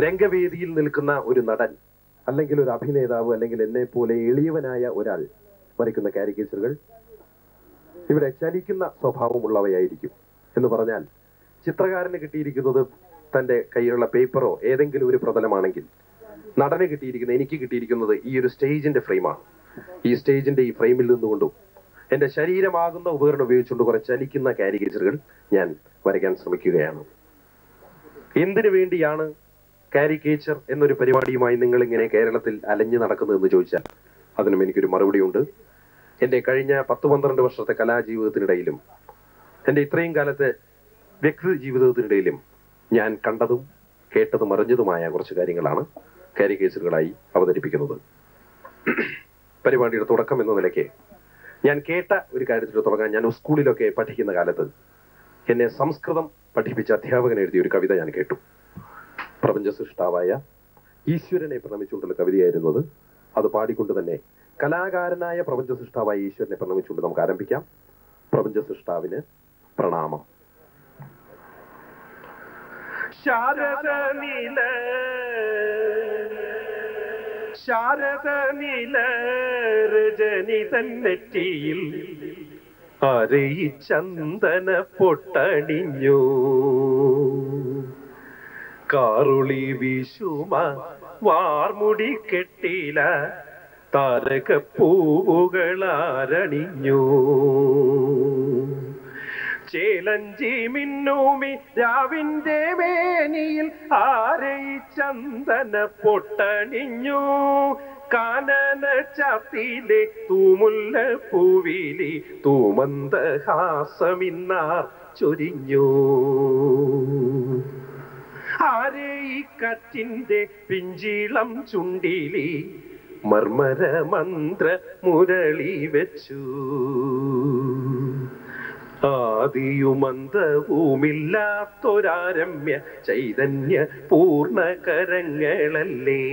രംഗവേദിയിൽ നിൽക്കുന്ന ഒരു നടൻ അല്ലെങ്കിൽ ഒരു അഭിനേതാവ് അല്ലെങ്കിൽ എന്നെ പോലെ എളിയവനായ ഒരാൾ വരയ്ക്കുന്ന കാരിക്കേച്ചറുകൾ ഇവിടെ ചലിക്കുന്ന സ്വഭാവമുള്ളവയായിരിക്കും. എന്ന് പറഞ്ഞാൽ ചിത്രകാരന് കിട്ടിയിരിക്കുന്നത് തന്റെ കയ്യിലുള്ള പേപ്പറോ ഏതെങ്കിലും ഒരു പ്രതലമാണെങ്കിൽ നടന് കിട്ടിയിരിക്കുന്നത്, എനിക്ക് കിട്ടിയിരിക്കുന്നത് ഈ ഒരു സ്റ്റേജിന്റെ ഫ്രെയിമാണ്. ഈ സ്റ്റേജിന്റെ ഈ ഫ്രെയിമിൽ നിന്നുകൊണ്ടും എന്റെ ശരീരമാകുന്ന ഉപകരണം ഉപയോഗിച്ചുകൊണ്ട് കുറെ ചലിക്കുന്ന കാരിക്കേച്ചറുകൾ ഞാൻ വരയ്ക്കാൻ ശ്രമിക്കുകയാണ്. എന്തിനു വേണ്ടിയാണ് കാരിക്കേച്ചർ എന്നൊരു പരിപാടിയുമായി നിങ്ങൾ ഇങ്ങനെ കേരളത്തിൽ അലഞ്ഞു നടക്കുന്നതെന്ന് ചോദിച്ചാൽ അതിനും എനിക്കൊരു മറുപടിയുണ്ട്. എന്റെ കഴിഞ്ഞ 10-12 വർഷത്തെ കലാജീവിതത്തിനിടയിലും എന്റെ ഇത്രയും കാലത്തെ വ്യക്തി ജീവിതത്തിനിടയിലും ഞാൻ കണ്ടതും കേട്ടതും അറിഞ്ഞതുമായ കുറച്ച് കാര്യങ്ങളാണ് കാരിക്കേച്ചറുകളായി അവതരിപ്പിക്കുന്നത്. പരിപാടിയുടെ തുടക്കം എന്ന നിലയ്ക്ക് ഞാൻ കേട്ട ഒരു കാര്യത്തിൽ തുടങ്ങാൻ, ഞാൻ സ്കൂളിലൊക്കെ പഠിക്കുന്ന കാലത്ത് എന്നെ സംസ്കൃതം പഠിപ്പിച്ച അധ്യാപകൻ എഴുതിയ ഒരു കവിത ഞാൻ കേട്ടു. പ്രപഞ്ച സൃഷ്ടാവായ ഈശ്വരനെ പ്രണമിച്ചുകൊണ്ടുള്ള കവിതയായിരുന്നത്. അത് പാടിക്കൊണ്ട് തന്നെ കലാകാരനായ പ്രപഞ്ച സൃഷ്ടാവായ ഈശ്വരനെ പ്രണമിച്ചുകൊണ്ട് നമുക്ക് ആരംഭിക്കാം. പ്രപഞ്ച സൃഷ്ടാവിന് പ്രണാമം. ശാരദ നില രജനി തന്നെറ്റിയിൽ അരയി ചന്ദന പൊട്ടണിഞ്ഞു കാറുളി വിഷുമ വാർമുടി കെട്ടില താരകപ്പൂവുകളാരണിഞ്ഞു ചേലഞ്ചി മിന്നൂമി രാവിന്റെ വേനിയിൽ ആരയി ചന്ദന പൊട്ടണിഞ്ഞു കാനന ചാത്തിലെ തൂമുല്ല പൂവിലി തൂമന്ദഹാസമിന്നാർ ചൊരിഞ്ഞു ആരെ ഈ കറ്റിന്റെ പിഞ്ചിളം ചുണ്ടിലി മർമര മന്ത്ര മുരളി വെച്ചു ആദിയുമന്തവുമില്ലാത്തൊരാരമ്യ ചൈതന്യ പൂർണ്ണകരങ്ങളല്ലേ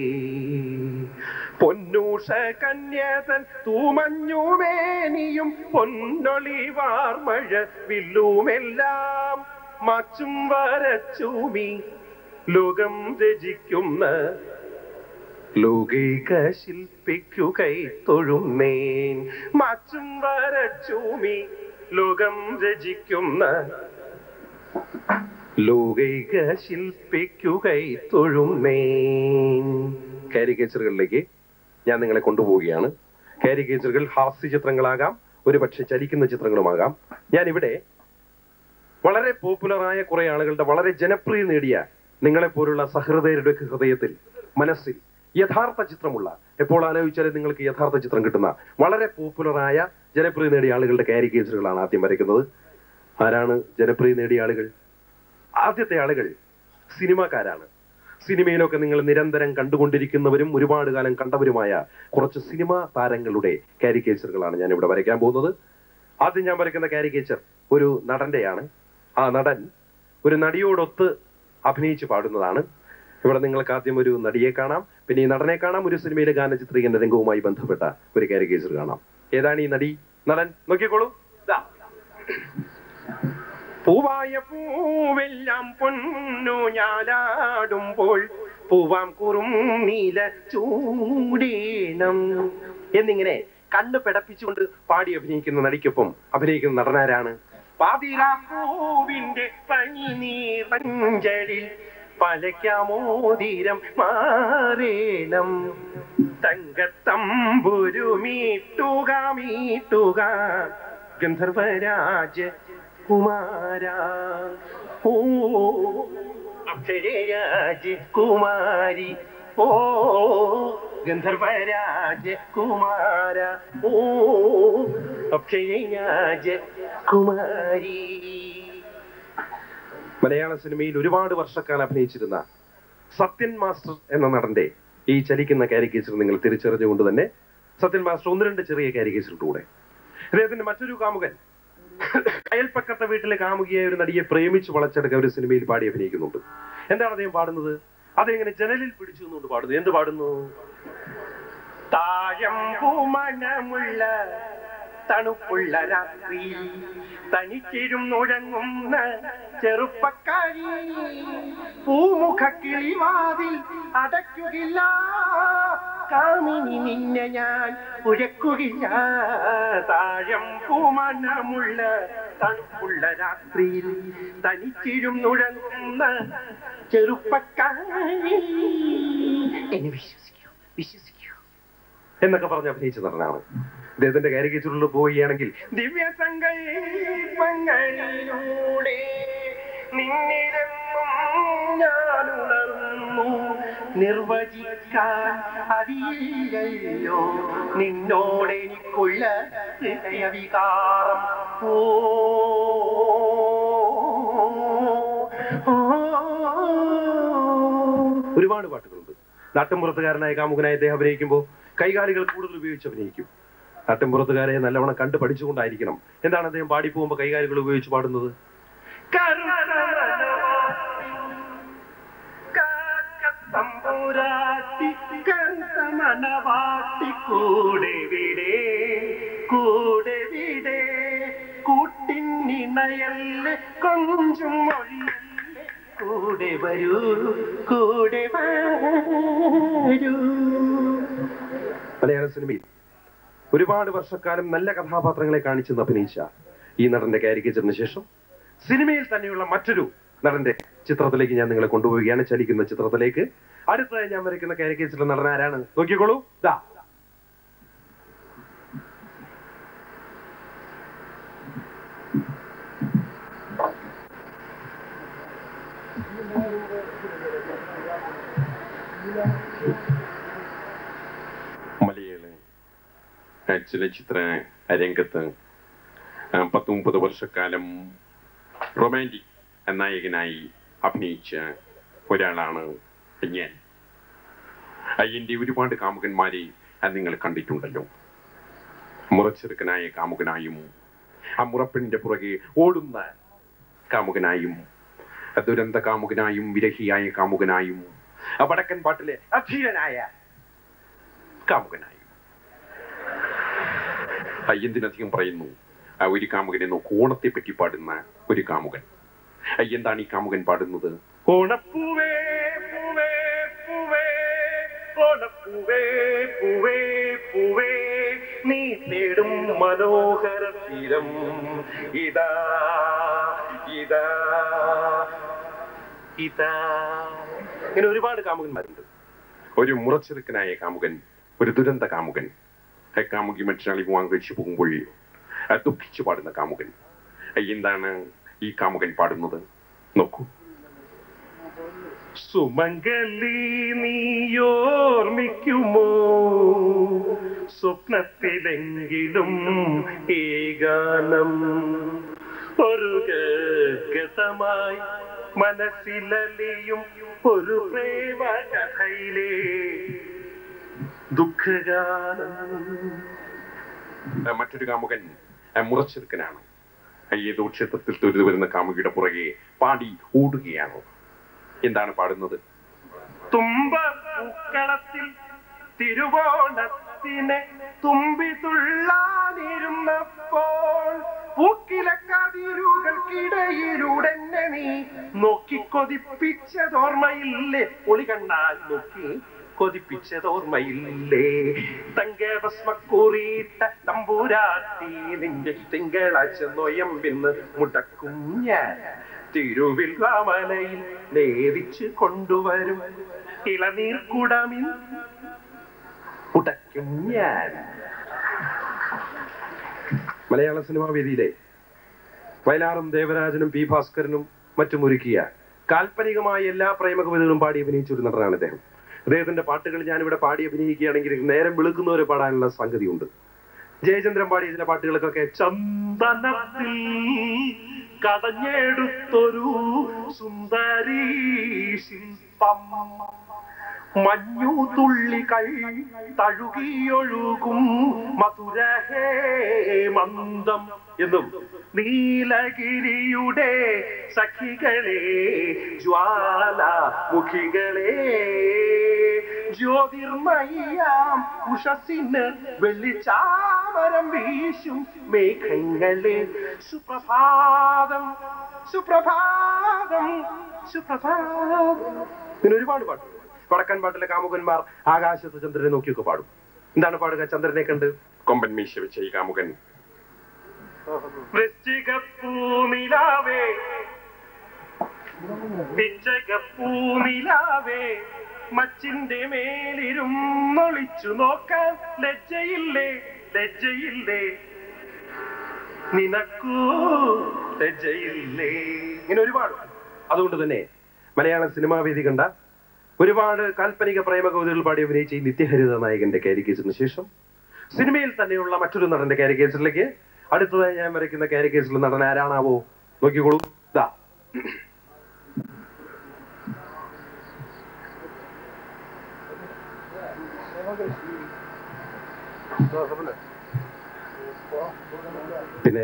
പൊന്നൂഷ കന്യതൻ തൂമഞ്ഞുമേനിയും പൊന്നൊളി വാർമഴ വില്ലുമെല്ലാം മാച്ചും വരച്ചൂമി ലോകം രചിക്കുന്ന ലൗകിക ശില്പിക്കു കൈ തൊഴുന്നേൻ മാച്ചും വരച്ചൂമി ലോകം രചിക്കുന്ന ലൗകിക ശില്പിക്കു കൈ തൊഴുന്നേൻ. കാരിക്കേച്ചറുകളിലേക്ക് ഞാൻ നിങ്ങളെ കൊണ്ടുപോവുകയാണ്. കാരിക്കേച്ചറുകൾ ഹാസ്യ ചിത്രങ്ങളാകാം, ഒരുപക്ഷെ ചലിക്കുന്ന ചിത്രങ്ങളുമാകാം. ഞാൻ ഇവിടെ വളരെ പോപ്പുലറായ കുറെ ആളുകളുടെ വളരെ ജനപ്രിയ നേടിയ നിങ്ങളെപ്പോലുള്ള സഹൃദയരുടെ ഹൃദയത്തിൽ മനസ്സിൽ യഥാർത്ഥ ചിത്രമുള്ള, എപ്പോൾ ആലോചിച്ചാലും നിങ്ങൾക്ക് യഥാർത്ഥ ചിത്രം കിട്ടുന്ന വളരെ പോപ്പുലറായ ജനപ്രിയ നേടിയ ആളുകളുടെ കാരിക്കേച്ചറുകളാണ് ആദ്യം വരയ്ക്കുന്നത്. ആരാണ് ജനപ്രിയ നേടിയ ആളുകൾ? ആദ്യത്തെ ആളുകൾ സിനിമാക്കാരാണ്. സിനിമയിലൊക്കെ നിങ്ങൾ നിരന്തരം കണ്ടുകൊണ്ടിരിക്കുന്നവരും ഒരുപാട് കാലം കണ്ടവരുമായ കുറച്ച് സിനിമാ താരങ്ങളുടെ കാരിക്കേച്ചറുകളാണ് ഞാൻ ഇവിടെ വരയ്ക്കാൻ പോകുന്നത്. ആദ്യം ഞാൻ വരയ്ക്കുന്ന കാരിക്കേച്ചർ ഒരു നടന്റെയാണ്. ആ നടൻ ഒരു നടിയോടൊത്ത് അഭിനയിച്ച് പാടുന്നതാണ്. ഇവിടെ നിങ്ങൾക്ക് ആദ്യം ഒരു നടിയെ കാണാം, പിന്നെ ഈ നടനെ കാണാം, ഒരു സിനിമയിലെ ഗാന ചിത്രീകരണ രംഗവുമായി ബന്ധപ്പെട്ട ഒരു കാരിക്കേച്ചർ കാണാം. ഏതാണ് ഈ നടി നടൻ? നോക്കിക്കോളൂ. പൂവായ പൂവെല്ലാം പൊന്നു ഞാലാടുമ്പോൾ പൂവാം കുറും നീല ചൂടേണം എന്നിങ്ങനെ കണ്ണു പിടപ്പിച്ചുകൊണ്ട് പാടി അഭിനയിക്കുന്ന നടിക്കൊപ്പം അഭിനയിക്കുന്ന നടനാരാണ്? പാതിരാപ്പൂവിന്റെ പനിനീർമഞ്ചലിൽ പലയ്ക്കാമോതിരം മാറേണം തങ്കത്തമ്പുരു മീട്ടുക മീട്ടുക ഗന്ധർവരാജ കുമാര ഓ അക്ഷരരാജ കുമാരി ഓ ഗന്ധർവരാജ കുമാര ഓ അക്ഷരരാജ കുമാരി. മലയാള സിനിമയിൽ ഒരുപാട് വർഷക്കാലം അഭിനയിച്ചിരുന്ന സത്യൻ മാസ്റ്റർ എന്ന നടന്റെ ഈ ചലിക്കുന്ന കാരിക്കേച്ചർ നിങ്ങൾ തിരിച്ചറിഞ്ഞുകൊണ്ട് തന്നെ സത്യൻ മാസ്റ്റർ 1-2 ചെറിയ കാരിക്കേച്ചറിലൂടെ അദ്ദേഹത്തിന്റെ മറ്റൊരു കാമുകൻ അയൽപ്പക്കത്തെ വീട്ടിലെ കാമുകിയായ ഒരു നടിയെ പ്രേമിച്ച് വളച്ചെടുക്കാൻ ഒരു സിനിമയിൽ പാടി അഭിനയിക്കുന്നുണ്ട്. എന്താണ് അദ്ദേഹം പാടുന്നത്? അതെങ്ങനെ ജനലിൽ പിടിച്ചു നിന്നുകൊണ്ട് പാടുന്നു. എന്ത് പാടുന്നു? താഴമ്പൂമണമുള്ള തണുപ്പുള്ള രാത്രി തനിച്ചിരും നുഴങ്ങുന്ന ചെറുപ്പക്കാരി പൂമുഖ കിളിവാതിൽ അടയ്ക്കുകയില്ല കാമിനി നിന്നെ ഞാൻ ഉഴക്കുകയില്ല താഴം പൂമണമുള്ള തണുപ്പുള്ള രാത്രിയിൽ തനിച്ചിരും നുഴങ്ങുന്ന ചെറുപ്പക്കാരി എന്നെ വിശ്വസിക്കൂ എന്നൊക്കെ പറഞ്ഞ് അഭിനയിച്ച നടനാണ്. അദ്ദേഹത്തിന്റെ കാരിക്കേച്ചറിൽ പോവുകയാണെങ്കിൽ ദിവ്യ സങ്കൽപ്പങ്ങളിലൂടെ നിന്നിലെന്നും ഞാൻ ഉണർന്നു നിർവചിക്കാൻ അറിയില്ലയോ നിന്നോടെനിക്കുള്ള ഹൃദയവികാരം ഒരുപാട് പാട്ടുകളുണ്ട്. നാട്ടിൻപുറത്തുകാരനായ കാമുകനായ അദ്ദേഹം അഭിനയിക്കുമ്പോൾ കൈകാലികൾ കൂടുതൽ ഉപയോഗിച്ച് അഭിനയിക്കും. നാട്ടിൻപുറത്തുകാരെ നല്ലവണ്ണം കണ്ടു പഠിച്ചുകൊണ്ടായിരിക്കണം. എന്താണ് അദ്ദേഹം പാടിപ്പോകുമ്പോൾ കൈകാലികൾ ഉപയോഗിച്ച് പാടുന്നത്? കൂട്ടിനിണയല്ലേ കൊഞ്ചും കൂടെ വരൂ കൂടെ വരൂ. മലയാള സിനിമയിൽ ഒരുപാട് വർഷക്കാലം നല്ല കഥാപാത്രങ്ങളെ കാണിച്ചെന്ന് അഭിനയിച്ച ഈ നടന്റെ കാരിക്കേച്ചറിന് ശേഷം സിനിമയിൽ തന്നെയുള്ള മറ്റൊരു നടന്റെ ചിത്രത്തിലേക്ക് ഞാൻ നിങ്ങളെ കൊണ്ടുപോവുകയാണ്. ചലിക്കുന്ന ചിത്രത്തിലേക്ക്. അടുത്തതായി ഞാൻ വരയ്ക്കുന്ന കാരിക്കേച്ചറിലെ നടൻ ആരാണ് നോക്കിക്കോളൂ. ദാ മലയാള ചലച്ചിത്ര രംഗത്ത് 30 വർഷക്കാലം റൊമാൻറ്റിക് നായകനായി അഭിനയിച്ച ഒരാളാണ് ഞാൻ. എന്റെ ഒരുപാട് കാമുകന്മാരെ നിങ്ങൾ കണ്ടിട്ടുണ്ടല്ലോ. മുറച്ചെറുക്കനായ കാമുകനായും ആ മുറപ്പെണ്ണിന്റെ പുറകെ ഓടുന്ന കാമുകനായും ദുരന്ത കാമുകനായും വിരഹിയായ കാമുകനായും വടക്കൻ പാട്ടിലെ അധീരനായ കാമുകനായും. എന്തിനധികം പറയുന്നു, ഒരു കാമുകനെ നോക്കൂ. ഓണത്തെ പറ്റി പാടുന്ന ഒരു കാമുകൻ. എന്താണ് ഈ കാമുകൻ പാടുന്നത്? ഓണപ്പൂവേ പൂവേ പൂവേ ഓണപ്പൂവേ പൂവേ പൂവേ നീ തേടും മനോഹര തീരം ഇതാ ഇതാ ഇതാ. ഇങ്ങനെ ഒരുപാട് കാമുകന്മാരുണ്ട്. ഒരു മുറച്ചെറുക്കനായ കാമുകൻ, ഒരു ദുരന്ത കാമുകൻ, കാമുകി മറ്റൊരാളി വിവാഹം കഴിച്ചു പോകുമ്പോൾ ദുഃഖിച്ചു പാടുന്ന കാമുകൻ. എന്താണ് ഈ കാമുകൻ പാടുന്നത്? നോക്കൂ. സുമംഗലി നീയോർമ്മിക്കുമോ സ്വപ്നത്തിലെങ്കിലും ഈ ഗാനം ഒരു ഗതമായി മനസ്സിലലിയും ഒരു പ്രേമ കഥയിലെ ദുഃഖഗാനം. മറ്റൊരു കാമുകൻ മുറച്ചെറുക്കനാണ്. ഏതോ ക്ഷേത്രത്തിൽ തൊഴുതു വരുന്ന കാമുകിയുടെ പുറകെ പാടി ഓടുകയാണ്. എന്താണ് പാടുന്നത്? തുമ്പ പൂക്കളത്തിൽ തിരുവോണത്തിനെ തുമ്പി തുള്ളാനിരുന്നപ്പോൾ പൂക്കിലെ കതിരുകൾക്കിടയിലൂടെ നീ നോക്കി കൊതിപ്പിച്ചതോർമ്മയില്ലേ? ഒളി കണ്ണാൽ നോക്കി കൊതിപ്പിച്ചതോർമ്മയില്ലേ? തങ്കഭസ്മക്കൂറിയിട്ട തമ്പൂരാട്ടി നിന്റെ തിങ്കളാഴ്ച നൊയമ്പിന്ന് മുടക്കും ഞാൻ തിരുവിൽ രാമലയിൽ നേദിച്ച് കൊണ്ടുവരും ഇളനീർ കുടമിൽ മുടക്കും ഞാൻ. മലയാള സിനിമാ വേദിയിലെ വയലാറും ദേവരാജനും പി ഭാസ്കരനും മറ്റും ഒരുക്കിയ കാൽപ്പനികമായ എല്ലാ പ്രേമകവിതകളും പാടി അഭിനയിച്ച ഒരു നടനാണ് അദ്ദേഹം. അദ്ദേഹത്തിന്റെ പാട്ടുകൾ ഞാനിവിടെ പാടി അഭിനയിക്കുകയാണെങ്കിൽ നേരം വെളുക്കുന്നവരെ പാടാനുള്ള സംഗതിയുണ്ട്. ജയചന്ദ്രൻ പാടിയ ചില പാട്ടുകൾക്കൊക്കെ ചന്ദനത്തിൽ കടഞ്ഞെടുത്തൊരു സുന്ദരീ ശില്പം മഞ്ഞു തുള്ളികൾ തഴുകിയൊഴുകും മധുരഹേ മന്ദം എന്നും നീലഗിരിയുടെ സഖികളെ ജ്വാലാമുഖികളെ ജ്യോതിർമയ്യാം ഉഷസിന് വെള്ളിച്ചാമരങ്ങളെ ചാമരം വീശും മേഘങ്ങളെ സുപ്രഭാതം സുപ്രഭാതം സുപ്രഭാതം. ഇങ്ങനെ ഒരുപാട് പാട്ട്. വടക്കൻ പാട്ടിലെ കാമുകന്മാർ ആകാശത്ത് ചന്ദ്രനെ നോക്കിയൊക്കെ പാടും. എന്താണ് പാടുക? ചന്ദ്രനെ കണ്ട് കൊമ്പൻ മീശ വെച്ച ഈ കാമുകൻ വൃശ്ചികപ്പൂനിലാവേ പിച്ചകപ്പൂനിലാവേ മച്ചിന്റെ മേലിരുന്നൊളിച്ചു നോക്കാൻ ലജ്ജയില്ലേ ലജ്ജയില്ലേ നിനക്കൂ ലജ്ജയില്ലേ. ഇങ്ങനെ ഒരുപാട്. അതുകൊണ്ട് തന്നെ മലയാള സിനിമാ വേദി കണ്ട ഒരുപാട് കാൽപ്പനിക പ്രേമകവിതകൾ പാടി അഭിനയിച്ച ഈ നിത്യഹരിത നായകന്റെ കാരിക്കേച്ചറിന് ശേഷം സിനിമയിൽ തന്നെയുള്ള മറ്റൊരു നടന്റെ കാരിക്കേച്ചറിലേക്ക് അടുത്തതായി ഞാൻ വരയ്ക്കുന്ന കാരിക്കേച്ചറിൽ നടൻ ആരാണാവോ? നോക്കിക്കോളൂ. ദാ പിന്നെ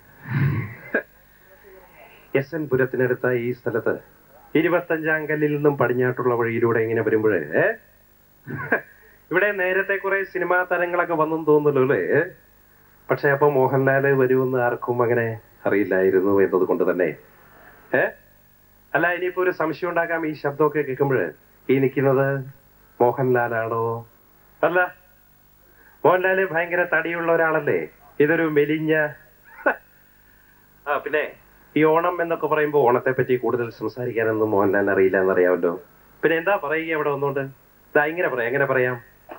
എസ് എൻ പുരത്തിനടുത്ത ഈ സ്ഥലത്ത് 25-ാം കല്ലിൽ നിന്നും പടിഞ്ഞാട്ടുള്ള വഴിയിലൂടെ ഇങ്ങനെ വരുമ്പോഴേ ഇവിടെ നേരത്തെ കുറെ സിനിമാ താരങ്ങളൊക്കെ വന്നെന്ന് തോന്നുന്നല്ലോ അല്ലേ? പക്ഷെ അപ്പൊ മോഹൻലാല് വരുമെന്ന് ആർക്കും അങ്ങനെ അറിയില്ലായിരുന്നു എന്നത് കൊണ്ട് തന്നെ അല്ല, ഇനിയിപ്പോ ഒരു സംശയം ഉണ്ടാക്കാം. ഈ ശബ്ദമൊക്കെ കേൾക്കുമ്പോഴ് ഈ നിൽക്കുന്നത് മോഹൻലാലാണോ? അല്ല, മോഹൻലാല് ഭയങ്കര തടിയുള്ള ഒരാളല്ലേ? ഇതൊരു മെലിഞ്ഞ പിന്നെ ഈ ഓണം എന്നൊക്കെ പറയുമ്പോൾ ഓണത്തെ പറ്റി കൂടുതൽ സംസാരിക്കാനൊന്നും മോഹൻലാലിന് അറിയില്ല എന്നറിയാമല്ലോ. പിന്നെ എന്താ പറയുക അവിടെ വന്നുകൊണ്ട്? ഇതാ ഇങ്ങനെ പറയാം. എങ്ങനെ പറയാം?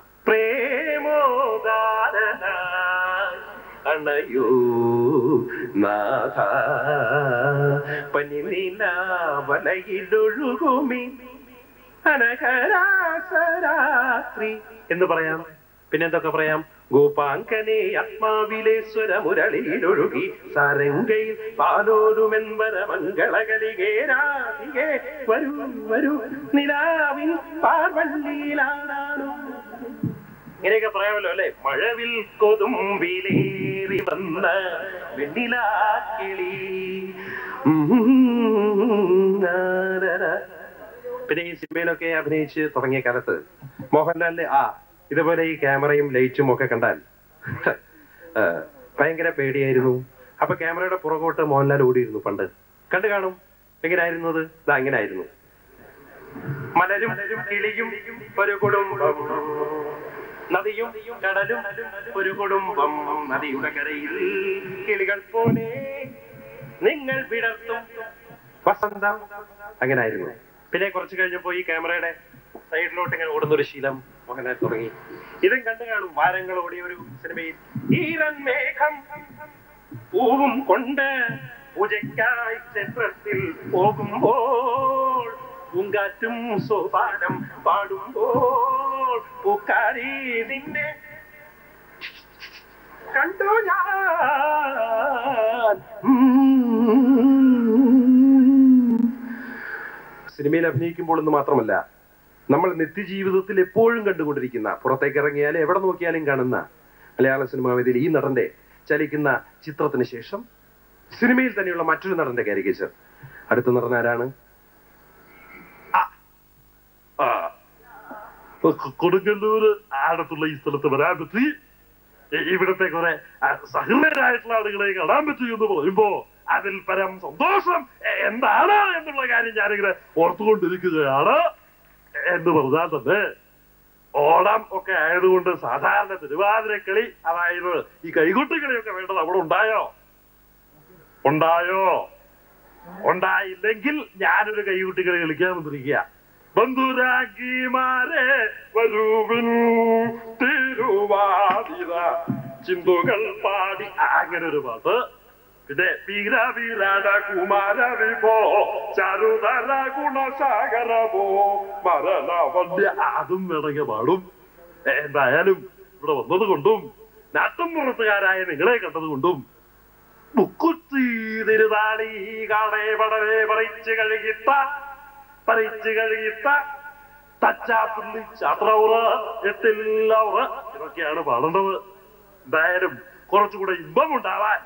അണയൂ നാഥ പനിനിലാവലയിലൊഴുകുമി അനഘരാസരാത്രി എന്ന് പറയാം. പിന്നെന്തൊക്കെ പറയാം? ഗോപാങ്കനെ ആത്മാവിലേശ്വര മുരളിയിലൊഴുകി സാരംഗയിൽ പാലോരുമെൻവര മംഗളകലികേരാധികേ വരൂ വരൂ നിലാവിൻ പാർവള്ളിയിലാണോ. ഇങ്ങനെയൊക്കെ പറയാമല്ലോ അല്ലെ? മഴവിൽ കൊതുമ്പിലേറി വന്ന വെണ്ണിലാക്കിളി. പിന്നെ ഈ സിനിമയിലൊക്കെ അഭിനയിച്ച് തുടങ്ങിയ കാലത്ത് മോഹൻലാലിന്റെ ഇതുപോലെ ഈ ക്യാമറയും ലൈറ്റും ഒക്കെ കണ്ടാൽ ഭയങ്കര പേടിയായിരുന്നു. അപ്പൊ ക്യാമറയുടെ പുറകോട്ട് മോഹൻലാൽ ഓടിയിരുന്നു. പണ്ട് കണ്ടു കാണും. എങ്ങനെയായിരുന്നു അത്? ഇതാ ഇങ്ങനായിരുന്നു. മലരും കിളിയും ഒരു കുടുംബം, നദിയും കടലും ഒരു കുടുംബം, നദിയുടെ കരയിൽ കിളികൾ പോലെ നിങ്ങൾ വിടർത്തും വസന്തം. അങ്ങനായിരുന്നു. പിന്നെ കുറച്ച് കഴിഞ്ഞപ്പോ ഈ ക്യാമറയുടെ സൈഡിലോട്ട് ഇങ്ങനെ ഓടുന്നൊരു ശീലം മോഹൻലാൽ തുടങ്ങി. ഇതും കണ്ടു കാണും. വാരങ്ങൾ ഓടിയ ഒരു സിനിമയിൽ ഈറൻ മേഘം പൂവും കൊണ്ട് പൂജയ്ക്കായി ക്ഷേത്രത്തിൽ പോകുമ്പോൾ പൂങ്കാറ്റും സോപാനം പാടുമ്പോൾ പൂക്കാരി നിന്നെ കണ്ടു ഞാൻ. സിനിമയിൽ അഭിനയിക്കുമ്പോൾ എന്ന് മാത്രമല്ല, നമ്മൾ നിത്യജീവിതത്തിൽ എപ്പോഴും കണ്ടുകൊണ്ടിരിക്കുന്ന, പുറത്തേക്ക് ഇറങ്ങിയാലും എവിടെ നോക്കിയാലും കാണുന്ന മലയാള സിനിമാ വേദിയിൽ ഈ നടന്റെ ചലിക്കുന്ന ചിത്രത്തിന് ശേഷം സിനിമയിൽ തന്നെയുള്ള മറ്റൊരു നടന്റെ കാരിക്കേച്ചർ. അടുത്ത നടൻ ആരാണ്? കൊടുങ്ങല്ലൂര് അടുത്തുള്ള ഈ സ്ഥലത്ത് വരാൻ പറ്റി. ഇവിടത്തെ കുറെ സഹൃദയരായിട്ടുള്ള ആളുകളെ കാണാൻ പറ്റി എന്ന് പറയുമ്പോ അതിൽ പരം സന്തോഷം എന്താണ് എന്നുള്ള കാര്യം ഞാനിങ്ങനെ ഓർത്തുകൊണ്ടിരിക്കുകയാണ്. എന്ന് പറഞ്ഞാൽ തന്നെ ഓണം ഒക്കെ ആയതുകൊണ്ട് സാധാരണ തിരുവാതിരക്കളി, അതായത് ഈ കൈകൊട്ടിക്കളിയൊക്കെ വേണ്ടത് അവിടെ ഉണ്ടായോ? ഉണ്ടായില്ലെങ്കിൽ ഞാനൊരു കൈകൊട്ടിക്കളി കളിക്കാൻ വന്നിരിക്കുക. ബന്ധുരാഗിമാരെ വരൂവിൻ തിരുവാതിര ചിന്തുകൾ പാടി, അങ്ങനെ ഒരു പാട്ട്. പിന്നെ വീര വീരാട കുമാര വിഭോ ചരുതര ഗുണസാഗരമോ മരണവല്യ, അതും വേണമെങ്കിൽ പാടും. എന്തായാലും ഇവിടെ വന്നത് കൊണ്ടും നാട്ടുംപുറത്തുകാരായ നിങ്ങളെ കണ്ടത് കൊണ്ടും മുക്കുത്തി തിരുതാളി കാണേ പടവേ പറിച്ചു കഴുകിത്ത തച്ചാപ്പുള്ളി ചാത്രൗറ എത്തില്ലൗറ ഇതൊക്കെയാണ് പാടേണ്ടത്. എന്തായാലും കുറച്ചുകൂടെ ഇമ്പം ഉണ്ടാവാൻ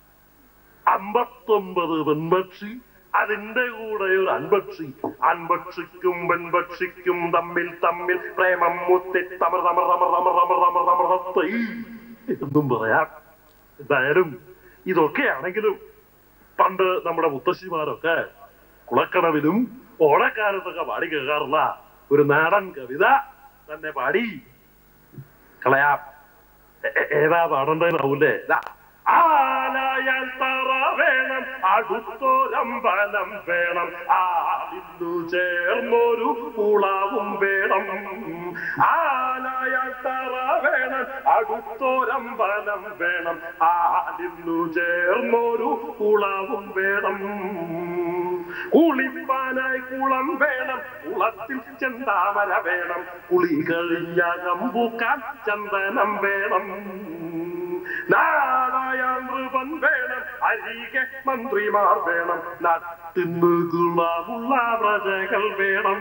59 പെൺപക്ഷി, അതിന്റെ കൂടെ ഒരു അൻപക്ഷി, അൻപക്ഷിക്കും പെൺപക്ഷിക്കും തമ്മിൽ പ്രേമം മുത്തി തമർ എന്നും പറയാം. എന്തായാലും ഇതൊക്കെയാണെങ്കിലും പണ്ട് നമ്മുടെ മുത്തശ്ശിമാരൊക്കെ കുളക്കടവിലും ഓണക്കാലത്തൊക്കെ പാടി കേൾക്കാറുള്ള ഒരു നാടൻ കവിത തന്നെ പാടി കളയാം. ഏതാ പാടേണ്ടതാവൂലേ? ആലായാൽ തറ വേണം, അടുത്തൊരമ്പലം വേണം, ആലിന്നു ചേർന്നൊരു കുളവും വേണം. ആലായാൽ തറ വേണം, അടുത്തൊരമ്പലം വേണം, ആലിന്നു ചേർന്നൊരു കുളവും വേണം. കുളിപ്പാനായി കുളം വേണം, കുളത്തിൽ ചെന്താമര വേണം, കുളി കഴിഞ്ഞകം പൂക്കാൻ ചന്ദനം വേണം. നാടായാൽ നൃപൻ വേണം, അരികെ മന്ത്രിമാർ വേണം, നട്ടിന്ന് കുളമുള്ള പ്രജകൾ വേണം.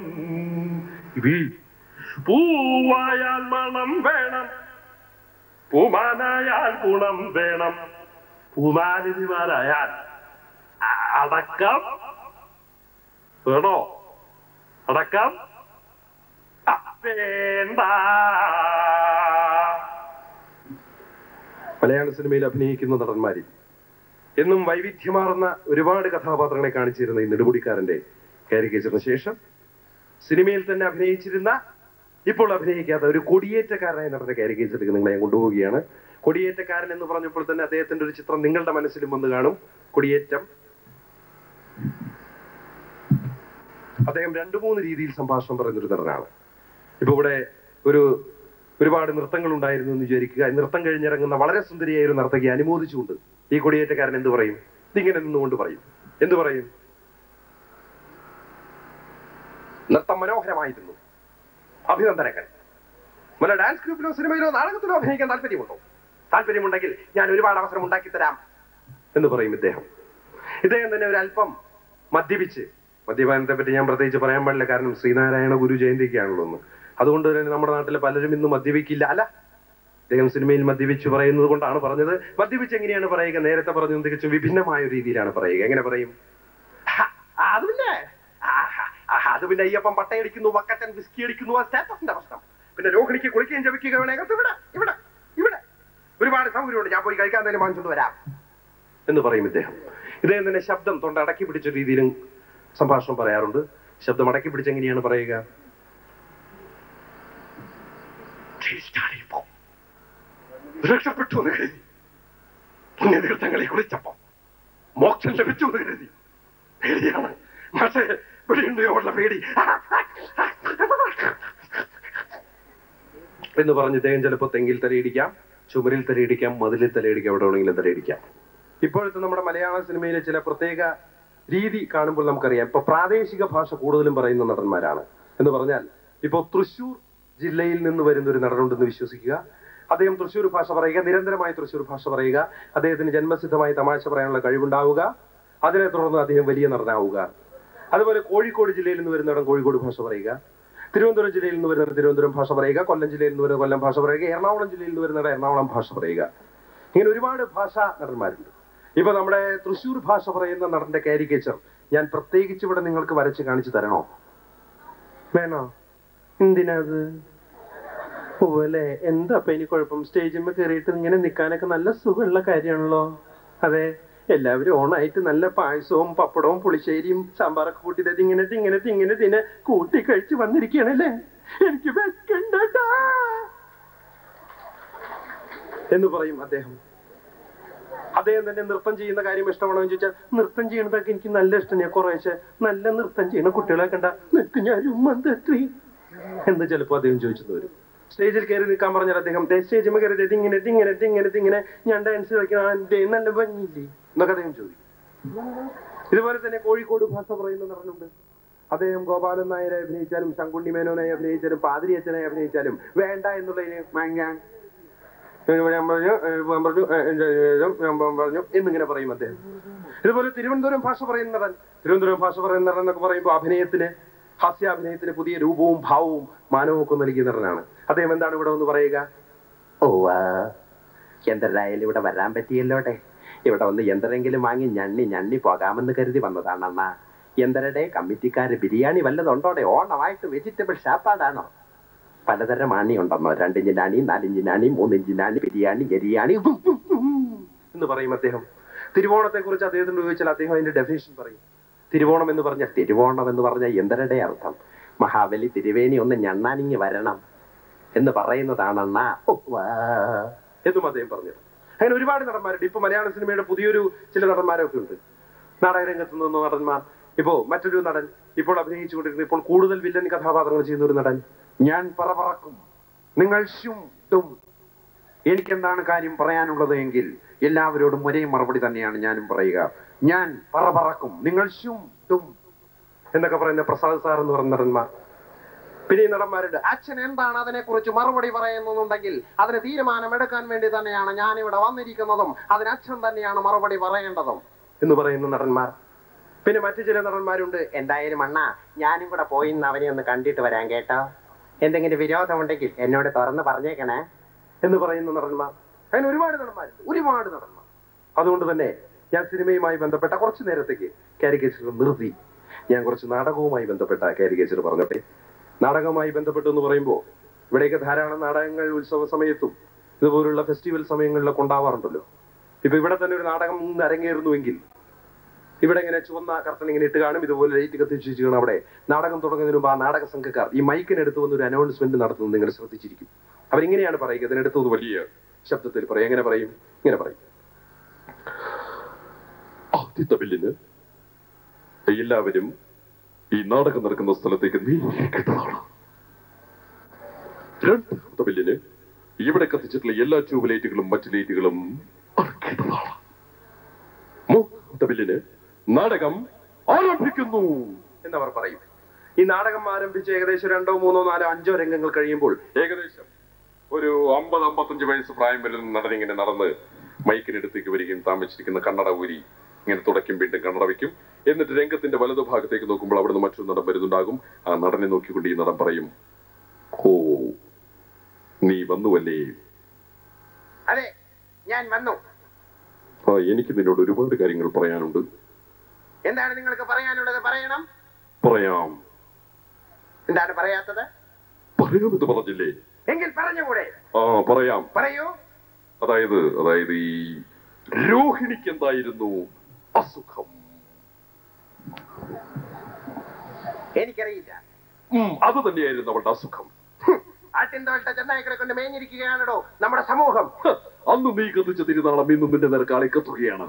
പൂവായാൽ മണം വേണം, പൂമാനായാൽ ഗുണം വേണം, പൂമാനിധിമാരായാൽ അടക്കം വേണോ? അടക്കം വേണ്ട. മലയാള സിനിമയിൽ അഭിനയിക്കുന്ന നടന്മാരിൽ എന്നും വൈവിധ്യമാർന്ന ഒരുപാട് കഥാപാത്രങ്ങളെ കാണിച്ചിരുന്ന ഈ നെടുമുടിക്കാരന്റെ കാരിക്കേച്ചറിന് ശേഷം സിനിമയിൽ തന്നെ അഭിനയിച്ചിരുന്ന, ഇപ്പോൾ അഭിനയിക്കാത്ത ഒരു കൊടിയേറ്റക്കാരനായി നടന്ന കാരിക്കേച്ചറിലേക്ക് നിങ്ങളെ കൊണ്ടുപോവുകയാണ്. കൊടിയേറ്റക്കാരൻ എന്ന് പറഞ്ഞപ്പോൾ തന്നെ അദ്ദേഹത്തിന്റെ ഒരു ചിത്രം നിങ്ങളുടെ മനസ്സിലും വന്ന് കാണും. കൊടിയേറ്റം. അദ്ദേഹം 2-3 രീതിയിൽ സംഭാഷണം പറയുന്നൊരു നടനാണ്. ഇപ്പൊ ഇവിടെ ഒരുപാട് നൃത്തങ്ങൾ ഉണ്ടായിരുന്നു എന്ന് വിചാരിക്കുക. നൃത്തം കഴിഞ്ഞിറങ്ങുന്ന വളരെ സുന്ദരിയായ ഒരു നർത്തകയെ അനുമോദിച്ചുകൊണ്ട് ഈ കൊടിയേറ്റക്കാരൻ എന്ത് പറയും? ഇതിങ്ങനെ നിന്നുകൊണ്ട് പറയും. എന്തു പറയും? നൃത്തം മനോഹരമായിരുന്നു, അഭിനന്ദനങ്ങൾ. വല്ല ഡാൻസ് ഗ്രൂപ്പിലോ സിനിമയിലോ നാടകത്തിലോ അഭിനയിക്കാൻ താല്പര്യമുണ്ടോ? താല്പര്യമുണ്ടെങ്കിൽ ഞാൻ ഒരുപാട് അവസരം ഉണ്ടാക്കി തരാം എന്ന് പറയും ഇദ്ദേഹം. ഇദ്ദേഹം തന്നെ ഒരു അല്പം മദ്യപിച്ച്, മദ്യപാനത്തെ പറ്റി ഞാൻ പ്രത്യേകിച്ച് പറയാൻ പാടില്ല, കാരണം ശ്രീനാരായണ ഗുരു ജയന്തിക്കാണല്ലോ ഒന്ന്. അതുകൊണ്ട് തന്നെ നമ്മുടെ നാട്ടിലെ പലരും ഇന്ന് മദ്യപിക്കില്ല. അല്ല, അദ്ദേഹം സിനിമയിൽ മദ്യപിച്ച് പറയുന്നത് കൊണ്ടാണ് പറഞ്ഞത്. മദ്യപിച്ച് എങ്ങനെയാണ് പറയുക? നേരത്തെ പറഞ്ഞത് തികച്ചും വിഭിന്നമായ ഒരു രീതിയിലാണ് പറയുക. എങ്ങനെ പറയും? അത് പിന്നെ അയ്യപ്പം പട്ടയടിക്കുന്നു, വക്കറ്റൻ വിസ്കി അടിക്കുന്നു, ആ സ്റ്റാറ്റസിന്റെ പ്രശ്നം. പിന്നെ രോഹിണിക്ക് കുളിക്കുകയും ജപിക്കുക വേണമെങ്കിൽ ഇവിടെ ഇവിടെ ഇവിടെ ഒരുപാട് സൗകര്യമുണ്ട്, ഞാൻ പോയി കഴിക്കാൻ തന്നെ വാങ്ങിച്ചുകൊണ്ട് വരാം എന്ന് പറയും ഇദ്ദേഹം. ഇദ്ദേഹം തന്നെ ശബ്ദം തൊണ്ട അടക്കി പിടിച്ച രീതിയിലും സംഭാഷണം പറയാറുണ്ട്. ശബ്ദം അടക്കി പിടിച്ചെങ്ങനെയാണ് പറയുക? രക്ഷപ്പെട്ടു എന്ന് കരുതി, പുണ്യതീർത്ഥങ്ങളെ കുറിച്ചപ്പോ മോക്ഷം ലഭിച്ചു എന്ന് കരുതി പേടിയാണ്. പക്ഷേ പേടിയുണ്ടോയുള്ള പേടി എന്ന് പറഞ്ഞ് ഇദ്ദേഹം ചിലപ്പോ തെങ്ങിൽ തലയിടിക്കാം, ചുമരിൽ തലയിടിക്കാം, മതിലിൽ തലയിടിക്കാം, എവിടെ വേണമെങ്കിലും തലയിടിക്കാം. ഇപ്പോഴത്തെ നമ്മുടെ മലയാള സിനിമയിലെ ചില പ്രത്യേക രീതി കാണുമ്പോൾ നമുക്കറിയാം, ഇപ്പൊ പ്രാദേശിക ഭാഷ കൂടുതലും പറയുന്ന നടന്മാരാണ്. എന്ന് പറഞ്ഞാൽ ഇപ്പൊ തൃശ്ശൂർ ജില്ലയിൽ നിന്ന് വരുന്ന ഒരു നടനുണ്ടെന്ന് വിശ്വസിക്കുക. അദ്ദേഹം തൃശ്ശൂർ ഭാഷ പറയുക, നിരന്തരമായി തൃശ്ശൂർ ഭാഷ പറയുക, അദ്ദേഹത്തിന് ജന്മസിദ്ധമായി തമാശ പറയാനുള്ള കഴിവുണ്ടാവുക, അതിനെ തുടർന്ന് അദ്ദേഹം വലിയ നടനാവുക. അതുപോലെ കോഴിക്കോട് ജില്ലയിൽ നിന്ന് വരുന്ന നടൻ കോഴിക്കോട് ഭാഷ പറയുക, തിരുവനന്തപുരം ജില്ലയിൽ നിന്ന് വരുന്ന തിരുവനന്തപുരം ഭാഷ പറയുക, കൊല്ലം ജില്ലയിൽ നിന്ന് വരുന്ന കൊല്ലം ഭാഷ പറയുക, എറണാകുളം ജില്ലയിൽ നിന്ന് വരുന്ന എറണാകുളം ഭാഷ പറയുക. ഇങ്ങനെ ഒരുപാട് ഭാഷാ നടന്മാരുണ്ട്. ഇപ്പൊ നമ്മുടെ തൃശ്ശൂർ ഭാഷ പറയുന്ന നടന്റെ കാരിക്കേച്ചർ ഞാൻ പ്രത്യേകിച്ച് ഇവിടെ നിങ്ങൾക്ക് വരച്ച് കാണിച്ചു തരണോ? വേണോ? എന്തിനാത്? പോലെ എന്താ അപ്പൊ ഇനി കുഴപ്പം? സ്റ്റേജിന്മേൽ കയറിയിട്ട് ഇങ്ങനെ നിൽക്കാനൊക്കെ നല്ല സുഖമുള്ള കാര്യമാണല്ലോ. അതെ, എല്ലാവരും ഓണായിട്ട് നല്ല പായസവും പപ്പടവും പുളിശ്ശേരിയും സാമ്പാറൊക്കെ കൂട്ടി ഇങ്ങനെ കൂട്ടി കഴിച്ച് വന്നിരിക്കുകയാണല്ലേ. എനിക്ക് വെക്കണ്ടട്ടാ എന്ന് പറയും അദ്ദേഹം. അദ്ദേഹം തന്നെ നൃത്തം ചെയ്യുന്ന കാര്യം ഇഷ്ടമാണോ എന്ന് ചോദിച്ചാൽ, നൃത്തം ചെയ്യണതൊക്കെ എനിക്ക് നല്ല ഇഷ്ടമാണ്. കുറേശ്ശെ നല്ല നൃത്തം ചെയ്യുന്ന കുട്ടികളെ കണ്ട നിനക്ക് ഞാൻ ഉമ്മന്തത്രി എന്ന് ചിലപ്പോ അദ്ദേഹം ചോദിച്ചത് വരും. സ്റ്റേജിൽ കയറി നിൽക്കാൻ പറഞ്ഞാൽ അദ്ദേഹം സ്റ്റേജിൽ കയറി ഇങ്ങനെ ഞാൻ ഡാൻസ് കളിക്കണം, നല്ല ഭംഗിയില്ലേ എന്നൊക്കെ അദ്ദേഹം ചോദിക്കും. ഇതുപോലെ തന്നെ കോഴിക്കോട് ഭാഷ പറയുന്ന നടനുണ്ട്. അദ്ദേഹം ഗോപാലൻ നായരെ അഭിനയിച്ചാലും ശങ്കുണ്ണി മേനോനായി അഭിനയിച്ചാലും പാതിരി അച്ഛനായി അഭിനയിച്ചാലും വേണ്ട എന്നുള്ളതിന് പറഞ്ഞു എന്നിങ്ങനെ പറയും അദ്ദേഹം. ഇതുപോലെ തിരുവനന്തപുരം ഭാഷ പറയുന്ന നടൻ എന്നൊക്കെ പറയുമ്പോൾ അഭിനയത്തിന്, ഹാസ്യാഭിനയത്തിന് പുതിയ രൂപവും ഭാവവും മാനവും ഒക്കെ നൽകിയ നടനാണ് അദ്ദേഹം. എന്താണ് ഇവിടെ ഒന്ന് പറയുക? ഓ എന്തെങ്കിലും ഇവിടെ വരാൻ പറ്റിയല്ലോട്ടെ, ഇവിടെ വന്ന് എന്തെങ്കിലും വാങ്ങി ഞണ്ണി പോകാമെന്ന് കരുതി വന്നതാണ് അണ്ണ. എന്തരടെ കമ്മിറ്റിക്കാര് ബിരിയാണി വല്ലതുണ്ടോടെ? ഓണമായിട്ട് വെജിറ്റബിൾ ഷാപ്പാടാണോ? പലതരം ആണി ഉണ്ടെന്നോ, 2 ഇഞ്ചിന്റെ ആണി, 4 ഇഞ്ചിന്റെ ആണി, 3 ഇഞ്ചിന്റെ ആണി, ബിരിയാണി, ഗരിയാണി എന്ന് പറയും അദ്ദേഹം. തിരുവോണത്തെ കുറിച്ച് അദ്ദേഹത്തിന് ചോദിച്ചാൽ അദ്ദേഹം അതിന്റെ ഡെഫിനിഷൻ പറയും. തിരുവോണം എന്ന് പറഞ്ഞാൽ എന്തരുടെ അർത്ഥം? മഹാബലി തിരുവേണി ഒന്ന് ഞണ്ണാനിങ്ങി വരണം എന്ന് പറയുന്നതാണെന്ന എന്നും അദ്ദേഹം പറഞ്ഞു. അങ്ങനെ ഒരുപാട് നടന്മാരുണ്ട്. ഇപ്പൊ മലയാള സിനിമയുടെ പുതിയൊരു ചില നടന്മാരൊക്കെ ഉണ്ട്, നാടകരംഗത്ത് നിന്ന നടന്മാർ. ഇപ്പോ മറ്റൊരു നടൻ ഇപ്പോൾ അഭിനയിച്ചുകൊണ്ടിരിക്കുന്ന, ഇപ്പോൾ കൂടുതൽ വില്ലൻ കഥാപാത്രങ്ങൾ ചെയ്യുന്ന ഒരു നടൻ, ഞാൻ പറക്കും നിങ്ങൾ ഷും. എനിക്കെന്താണ് കാര്യം പറയാനുള്ളത് എങ്കിൽ എല്ലാവരോടും ഒരേ മറുപടി തന്നെയാണ് ഞാനും പറയുക. ഞാൻ പറക്കും നിങ്ങൾ ഷും എന്നൊക്കെ പറയുന്ന പ്രസാദ് സാർ എന്ന് പറഞ്ഞ നടന്മാർ. പിന്നെ ഈ നടന്മാരുണ്ട്, അച്ഛൻ എന്താണ് അതിനെ കുറിച്ച് മറുപടി പറയുന്നുണ്ടെങ്കിൽ അതിന് തീരുമാനമെടുക്കാൻ വേണ്ടി തന്നെയാണ് ഞാനിവിടെ വന്നിരിക്കുന്നതും അതിന് അച്ഛൻ തന്നെയാണ് മറുപടി പറയേണ്ടതും എന്ന് പറയുന്ന നടന്മാർ. പിന്നെ മറ്റു ചില നടന്മാരുണ്ട്, എന്തായാലും അണ്ണ ഞാനും കൂടെ പോയി അവനെ ഒന്ന് കണ്ടിട്ട് വരാൻ കേട്ടോ, എന്തെങ്കിലും വിരോധമുണ്ടെങ്കിൽ എന്നോട് തുറന്ന് പറഞ്ഞേക്കണേ എന്ന് പറയുന്ന നടന്മാർ. അങ്ങനെ ഒരുപാട് നടന്മാർ. അതുകൊണ്ട് തന്നെ ഞാൻ സിനിമയുമായി ബന്ധപ്പെട്ട കുറച്ചു നേരത്തേക്ക് കാരിക്കേച്ചർ നിർത്തി. ഞാൻ കുറച്ച് നാടകവുമായി ബന്ധപ്പെട്ട കാരിക്കേച്ചർ പറഞ്ഞോട്ടെ. നാടകവുമായി ബന്ധപ്പെട്ടു എന്ന് പറയുമ്പോൾ ഇവിടെയൊക്കെ ധാരാളം നാടകങ്ങൾ ഉത്സവ സമയത്തും ഇതുപോലുള്ള ഫെസ്റ്റിവൽ സമയങ്ങളിലൊക്കെ ഉണ്ടാവാറുണ്ടല്ലോ. ഇപ്പൊ ഇവിടെ തന്നെ ഒരു നാടകം അരങ്ങേറുന്നുവെങ്കിൽ ഇവിടെ ഇങ്ങനെ ചുവന്ന കർട്ടൻ ഇങ്ങനെ ഇട്ട് കാണും, ഇതുപോലെ ലൈറ്റ് കത്തിച്ച് കാണും. അവിടെ നാടകം തുടങ്ങുന്നതിന് മുമ്പ് ആ നാടക സംഘക്കാർ ഈ മൈക്കിനെടുത്ത് വന്ന് ഒരു അനൗൺസ്മെന്റ് നടത്തുന്നത് നിങ്ങൾ ശ്രദ്ധിച്ചിരിക്കും. അവരിങ്ങനെയാണ് പറയുക, ഇതിനെടുത്ത് വലിയ ശബ്ദത്തിൽ പറയും. എങ്ങനെ പറയും? ഇങ്ങനെ പറയും, ആദ്യത്തെ ബില്ലിന് എല്ലാവരും ഈ നാടകം നടക്കുന്ന സ്ഥലത്തേക്ക് നീങ്ങിക്കേണ്ടതാണ്. 2ാമത്തെ ബില്ലിന് ഇവിടെ കത്തിച്ചിട്ടുള്ള എല്ലാ ട്യൂബ് ലൈറ്റുകളും മറ്റു ലൈറ്റുകളും അടക്കേണ്ടതാണ്. 3ാമത്തെ ബില്ലിന് നാടകം ആരംഭിക്കുന്നു എന്നവർ പറയും. ഈ നാടകം ആരംഭിച്ച് ഏകദേശം 2, 3, 4, 5 രംഗങ്ങൾ കഴിയുമ്പോൾ ഏകദേശം ഒരു 50-55 വയസ്സ് പ്രായം വരുന്ന നടൻ ഇങ്ങനെ നടന്ന് മൈക്കിനടുത്തേക്ക് വരികയും താമസിച്ചിരിക്കുന്ന കണ്ണട ഊരി ഇങ്ങനെ തുടയ്ക്കും, വീണ്ടും കണ്ണട വയ്ക്കും. എന്നിട്ട് രംഗത്തിന്റെ വലതുഭാഗത്തേക്ക് നോക്കുമ്പോൾ അവിടുന്ന് മറ്റൊരു നടൻ വരുന്നുണ്ടാകും. ആ നടനെ നോക്കിക്കൊണ്ട് ഈ നടൻ പറയും, ഓ നീ വന്നുവല്ലേ? അതെ, ഞാൻ വന്നു. ആ എനിക്ക് നിന്നോട് ഒരുപാട് കാര്യങ്ങൾ പറയാനുണ്ട്. എന്താണ് നിങ്ങൾക്ക് പറയാനുള്ളത്? പറയണം. പറയാം. എന്താണ് പറയാത്തത്? പറയാമെന്ന് പറഞ്ഞില്ലേ? എങ്കിൽ പറഞ്ഞുകൂടെ? ആ പറയാം. പറയൂ. അതായത് ഈ രോഹിണിക്ക് എന്തായിരുന്നു അസുഖം? എനിക്കറിയില്ല. അത് തന്നെയായിരുന്നു അവളുടെ അസുഖം. ആട്ടിൻതോൽട്ട ചെന്നായ്ക്കളെ കൊണ്ട് മേഞ്ഞിരിക്കുകയാണോ നമ്മുടെ സമൂഹം? അന്ന് നീ കത്തിച്ച തിരുനാളം ഇന്നും നിന്റെ നേർക്കാളെ കത്തുകയാണ്.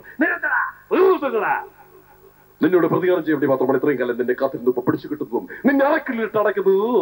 നിന്നോട് പ്രതികാരം ചെയ്യാൻ വേണ്ടി മാത്രമാണ് ഇത്രയും കാലം നിന്നെ കാത്തിരുന്ന് ഇപ്പൊ പിടിച്ചു കിട്ടുന്നതും നിന്നെ അറക്കിലിട്ട് അടയ്ക്കുന്നത്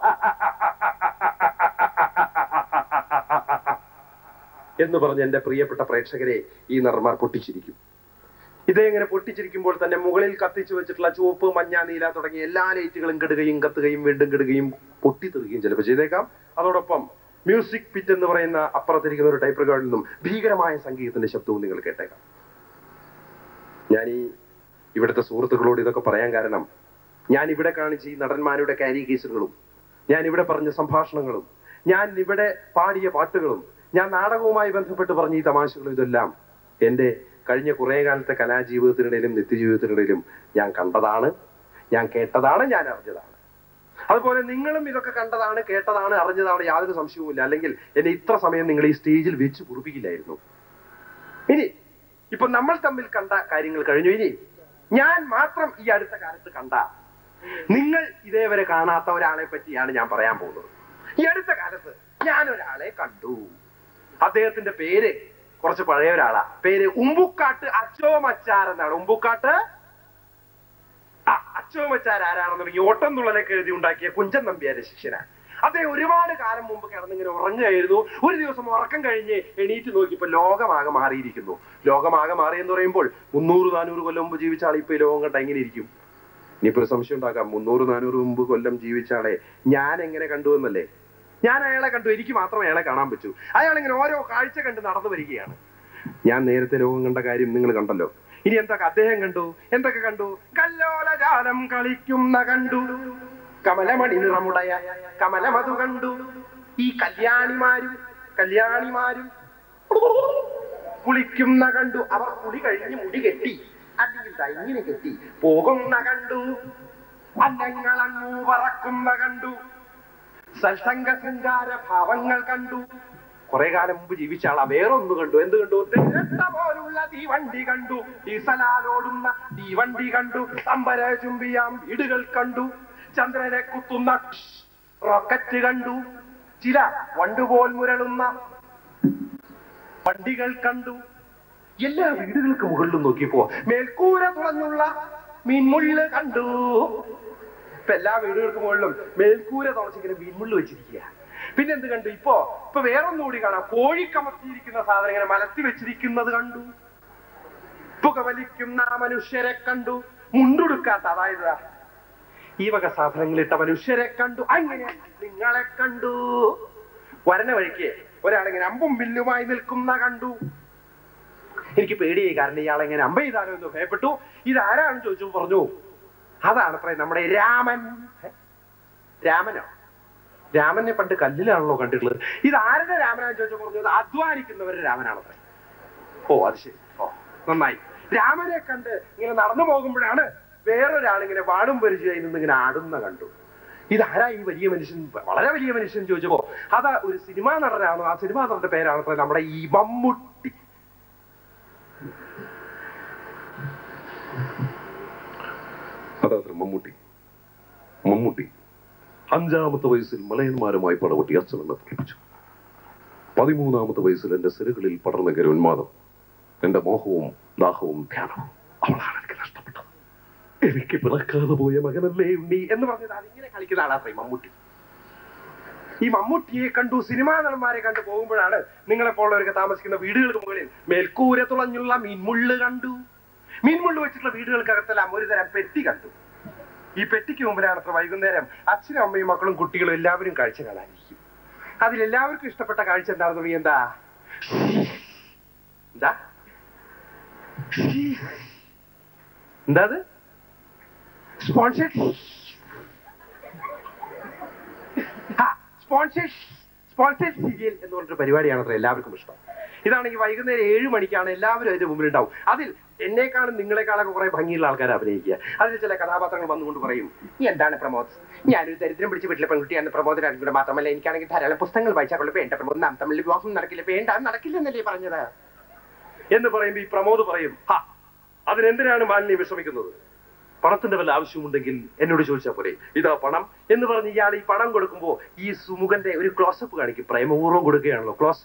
എന്ന് പറഞ്ഞ് എന്റെ പ്രിയപ്പെട്ട പ്രേക്ഷകരെ ഈ നടന്മാർ പൊട്ടിച്ചിരിക്കും. ഇതെങ്ങനെ പൊട്ടിച്ചിരിക്കുമ്പോൾ തന്നെ മുകളിൽ കത്തിച്ചു വെച്ചിട്ടുള്ള ചുവപ്പ്, മഞ്ഞ, നീല തുടങ്ങിയ എല്ലാ ലൈറ്റുകളും കെടുകയും കത്തുകയും വീണ്ടും കെടുകയും പൊട്ടിത്തെറിക്കുകയും ചിലപ്പോൾ ചെയ്തേക്കാം. അതോടൊപ്പം മ്യൂസിക് പിറ്റ് എന്ന് പറയുന്ന അപ്പുറത്തിരിക്കുന്ന ഒരു ടൈപ്പ് റെക്കോർഡിൽ നിന്നും ഭീകരമായ സംഗീതത്തിന്റെ ശബ്ദവും നിങ്ങൾ കേട്ടേക്കാം. ഞാൻ ഈ ഇവിടുത്തെ സുഹൃത്തുക്കളോട് ഇതൊക്കെ പറയാൻ കാരണം, ഞാൻ ഇവിടെ കാണിച്ച ഈ നടന്മാരുടെ കാരിക്കേച്ചറുകളും, ഞാൻ ഇവിടെ പറഞ്ഞ സംഭാഷണങ്ങളും, ഞാൻ ഇവിടെ പാടിയ പാട്ടുകളും, ഞാൻ നാടകവുമായി ബന്ധപ്പെട്ട് പറഞ്ഞ ഈ തമാശകളും ഇതെല്ലാം എന്റെ കഴിഞ്ഞ കുറെ കാലത്തെ കലാജീവിതത്തിനിടയിലും നിത്യജീവിതത്തിനിടയിലും ഞാൻ കണ്ടതാണ്, ഞാൻ കേട്ടതാണ്, ഞാൻ അറിഞ്ഞതാണ്. അതുപോലെ നിങ്ങളും ഇതൊക്കെ കണ്ടതാണ്, കേട്ടതാണ്, അറിഞ്ഞതാണ്, യാതൊരു സംശയവുമില്ല. അല്ലെങ്കിൽ എന്നെ ഇത്ര സമയം നിങ്ങൾ ഈ സ്റ്റേജിൽ വെച്ച് കുറിപ്പിക്കില്ലായിരുന്നു. ഇനി ഇപ്പൊ നമ്മൾ തമ്മിൽ കണ്ട കാര്യങ്ങൾ കഴിഞ്ഞു. ഇനി ഞാൻ മാത്രം ഈ അടുത്ത കാലത്ത് കണ്ട, നിങ്ങൾ ഇതേവരെ കാണാത്ത ഒരാളെ പറ്റിയാണ് ഞാൻ പറയാൻ പോകുന്നത്. ഈ അടുത്ത കാലത്ത് ഞാൻ ഒരാളെ കണ്ടു. അദ്ദേഹത്തിന്റെ പേര് കുറച്ച് പഴയ ഒരാളാ. പേര് ഉമ്പുക്കാട്ട് അച്ചോമച്ചാർ എന്നാണ്. ഉമ്പുക്കാട്ട് അച്ചോമച്ചാർ ആരാണെന്ന് ഈ ഓട്ടം തുള്ളലൊക്കെ എഴുതി ഉണ്ടാക്കിയ കുഞ്ചൻ നമ്പ്യാരുടെ ശിഷ്യനാണ്. അദ്ദേഹം ഒരുപാട് കാലം മുമ്പ് കിടന്നിങ്ങനെ ഉറങ്ങുകയായിരുന്നു. ഒരു ദിവസം ഉറക്കം കഴിഞ്ഞ് എണീറ്റ് നോക്കിയപ്പോൾ ലോകമാകെ മാറിയിരിക്കുന്നു. ലോകമാകെ മാറിയെന്ന് പറയുമ്പോൾ 300-400 കൊല്ലം മുമ്പ് ജീവിച്ച ആൾ ഇപ്പൊ ഈ ലോകം കണ്ട എങ്ങനെ ഇരിക്കും? ഇനിയിപ്പോ ഒരു സംശയം ഉണ്ടാക്കാം, 300-400 കൊല്ലം ജീവിച്ച ആളെ ഞാൻ എങ്ങനെ കണ്ടു എന്നല്ലേ? ഞാൻ അയാളെ കണ്ടു, എനിക്ക് മാത്രമേ അയാളെ കാണാൻ പറ്റൂ. അയാൾ ഇങ്ങനെ ഓരോ കാഴ്ച കണ്ട് നടന്നു വരികയാണ്. ഞാൻ നേരത്തെ ലോകം കണ്ട കാര്യം നിങ്ങൾ കണ്ടല്ലോ. ഇനി എന്തൊക്കെ അദ്ദേഹം കണ്ടു? എന്തൊക്കെ കണ്ടു? കല്ലോലജാലം കളിക്കുന്ന കണ്ടു, കമലമണി നിറമുടയ കമലമതു കണ്ടു. ഈ കല്യാണിമാരും കുളിക്കുന്ന കണ്ടു. അവർ കുളി കഴിഞ്ഞ് മുടി കെട്ടി, അല്ലെങ്കിൽ ഇങ്ങനെ കെട്ടി പോകുന്ന കണ്ടു. അന്നങ്ങളങ്ങു പറക്കുന്ന കണ്ടു. സത്സംഗ ശൃംഗാര ഭാവങ്ങൾ കണ്ടു. കുറെ കാലം മുമ്പ് ജീവിച്ച ആളാ. വേറൊന്ന് കണ്ടു. എന്ത് കണ്ടു? തേരട്ട പോലുള്ള തീവണ്ടി കണ്ടു, ഡീസലാലോടുന്ന തീവണ്ടി കണ്ടു, അമ്പര ചുംബിയാം വീടുകൾ കണ്ടു, ചന്ദ്രനെ കുത്തുന്ന റോക്കറ്റ് കണ്ടു, ചില വണ്ടുപോൽ മുരളുന്ന വണ്ടികൾ കണ്ടു. എല്ലാ വീടുകൾക്ക് മുകളിലും നോക്കിയപ്പോ മേൽക്കൂര തുറന്നുള്ള മീൻമുള്ള് കണ്ടു. ഇപ്പൊ എല്ലാ വീടുകൾക്ക് മുകളിലും മേൽക്കൂര തുറച്ചിങ്ങനെ മീൻമുള്ള് വെച്ചിരിക്കുക. പിന്നെന്ത് കണ്ടു? ഇപ്പൊ വേറൊന്നുകൂടി കാണാം. കോഴിക്കമർത്തിയിരിക്കുന്ന സാധനം ഇങ്ങനെ മലത്തി വെച്ചിരിക്കുന്നത് കണ്ടു. പുകവലിക്കുന്ന മനുഷ്യരെ കണ്ടു. മുണ്ടുടുക്കാത്ത, അതായത് ഈ വക സാധനങ്ങളിട്ട മനുഷ്യരെ കണ്ടു. അങ്ങനെ നിങ്ങളെ കണ്ടു. വരണ വഴിക്ക് ഒരാളിങ്ങനെ അമ്പും വില്ലുമായി നിൽക്കുന്ന കണ്ടു. എനിക്ക് പേടിയായി. കാരണം ഇയാളെങ്ങനെ അമ്പ ചെയ്താലോ എന്ന് ഭയപ്പെട്ടു. ഇതാരാണെന്ന് ചോദിച്ചു. പറഞ്ഞു അതാണത്രേ നമ്മുടെ രാമൻ. രാമനോ? രാമനെ പണ്ട് കല്ലിലാണല്ലോ കണ്ടിട്ടുള്ളത്. ഇത് ആരുടെ രാമനാന്ന് ചോദിച്ചു. പറഞ്ഞു അത് അധ്വാനിക്കുന്നവരുടെ രാമനാണത്രേ. ഓ അത് ശരി. ഓ നന്നായി. രാമനെ കണ്ട് ഇങ്ങനെ നടന്നു പോകുമ്പോഴാണ് വേറൊരാളിങ്ങനെ വാടും പരിചയമായി നിന്ന് ഇങ്ങനെ ആടുന്ന കണ്ടു. ഇതാരാ ഈ വലിയ മനുഷ്യൻ, വളരെ വലിയ മനുഷ്യൻ ചോദിച്ചപ്പോ അതാ ഒരു സിനിമാ നടനാണോ. ആ സിനിമാ നടന്റെ പേരാണ് നമ്മുടെ ഈ മമ്മൂട്ടി. അതാ മമ്മൂട്ടി. മമ്മൂട്ടി 5-ാമത്തെ വയസ്സിൽ മലയന്മാരുമായി പടവെട്ടി അച്ഛനെന്നെ പഠിപ്പിച്ചു. 13-ാമത്തെ വയസ്സിൽ എന്റെ സിരകളിൽ പടർന്നെങ്കിയ ഉന്മാദം, എന്റെ മോഹവും ദാഹവും ധ്യാനവും അവളാണ് എനിക്ക് നഷ്ടപ്പെട്ടത്. എനിക്ക് പിറക്കാതെ പോയ മകനല്ലേ ഉണ്ണി എന്ന് പറഞ്ഞത് അതിങ്ങനെ കളിക്കുന്ന ആളാത്രേ മമ്മൂട്ടി. ഈ മമ്മൂട്ടിയെ കണ്ടു, സിനിമാ നടന്മാരെ കണ്ടു പോകുമ്പോഴാണ് നിങ്ങളെപ്പോലുള്ളവരൊക്കെ താമസിക്കുന്ന വീടുകൾക്ക് മുകളിൽ മേൽക്കൂര തുളഞ്ഞുള്ള മീൻമുള്ള് കണ്ടു. മീൻമുള്ള് വെച്ചിട്ടുള്ള വീടുകൾക്കകത്തെല്ലാം ഒരു തരം പെട്ടി കണ്ടു. ഈ പെട്ടിക്ക് മുമ്പിലാണ് അത്ര വൈകുന്നേരം അച്ഛനും അമ്മയും മക്കളും കുട്ടികളും എല്ലാവരും കാഴ്ച കാണാനിരിക്കും. അതിലെല്ലാവർക്കും ഇഷ്ടപ്പെട്ട കാഴ്ച എന്താണെന്ന് എന്താ എന്താ എന്താ സ്പോൺസേഡ് സീരിയൽ എന്ന് പറഞ്ഞൊരു പരിപാടിയാണ് അത്ര എല്ലാവർക്കും ഇഷ്ടം. ഇതാണെങ്കിൽ വൈകുന്നേരം 7 മണിക്കാണ് എല്ലാവരും അതിന്റെ മുമ്പിൽ ഉണ്ടാവും. അതിൽ എന്നെക്കാളും നിങ്ങളെക്കാളൊക്കെ കുറെ ഭംഗിയുള്ള ആൾക്കാർ അഭിനയിക്കുക. അതിൽ ചില കഥാപാത്രങ്ങൾ വന്നുകൊണ്ട് പറയും, എന്താണ് പ്രമോദ്, ഞാനൊരു ദരിദ്രം പിടിച്ച് വീട്ടിലെ പെൺകുട്ടിയാണ് പ്രമോദിനാണ് കൂടെ. മാത്രമല്ല എനിക്കാണെങ്കിൽ ധാരാളം പുസ്തകങ്ങൾ വായിച്ചാൽ കൊള്ളു. വേണ്ട പ്രമോദ്, നാം തമ്മിൽ വിവാഹം നടക്കില്ല. വേണ്ട, നടക്കില്ലെന്നല്ലേ പറഞ്ഞത് എന്ന് പറയുമ്പോ ഈ പ്രമോദ് പറയും, അതിനെന്തിനാണ് മാലിന്യം വിഷമിക്കുന്നത്? പണത്തിന്റെ വല്ല ആവശ്യമുണ്ടെങ്കിൽ എന്നോട് ചോദിച്ചാൽ പോരെ, ഇതാ പണം എന്ന് പറഞ്ഞ് ഇയാൾ ഈ പണം കൊടുക്കുമ്പോ ഈ സുമുഖന്റെ ഒരു ക്ലോസപ്പ് കാണിക്കും. പ്രേമപൂർവ്വം കൊടുക്കുകയാണല്ലോ ക്ലോസ്.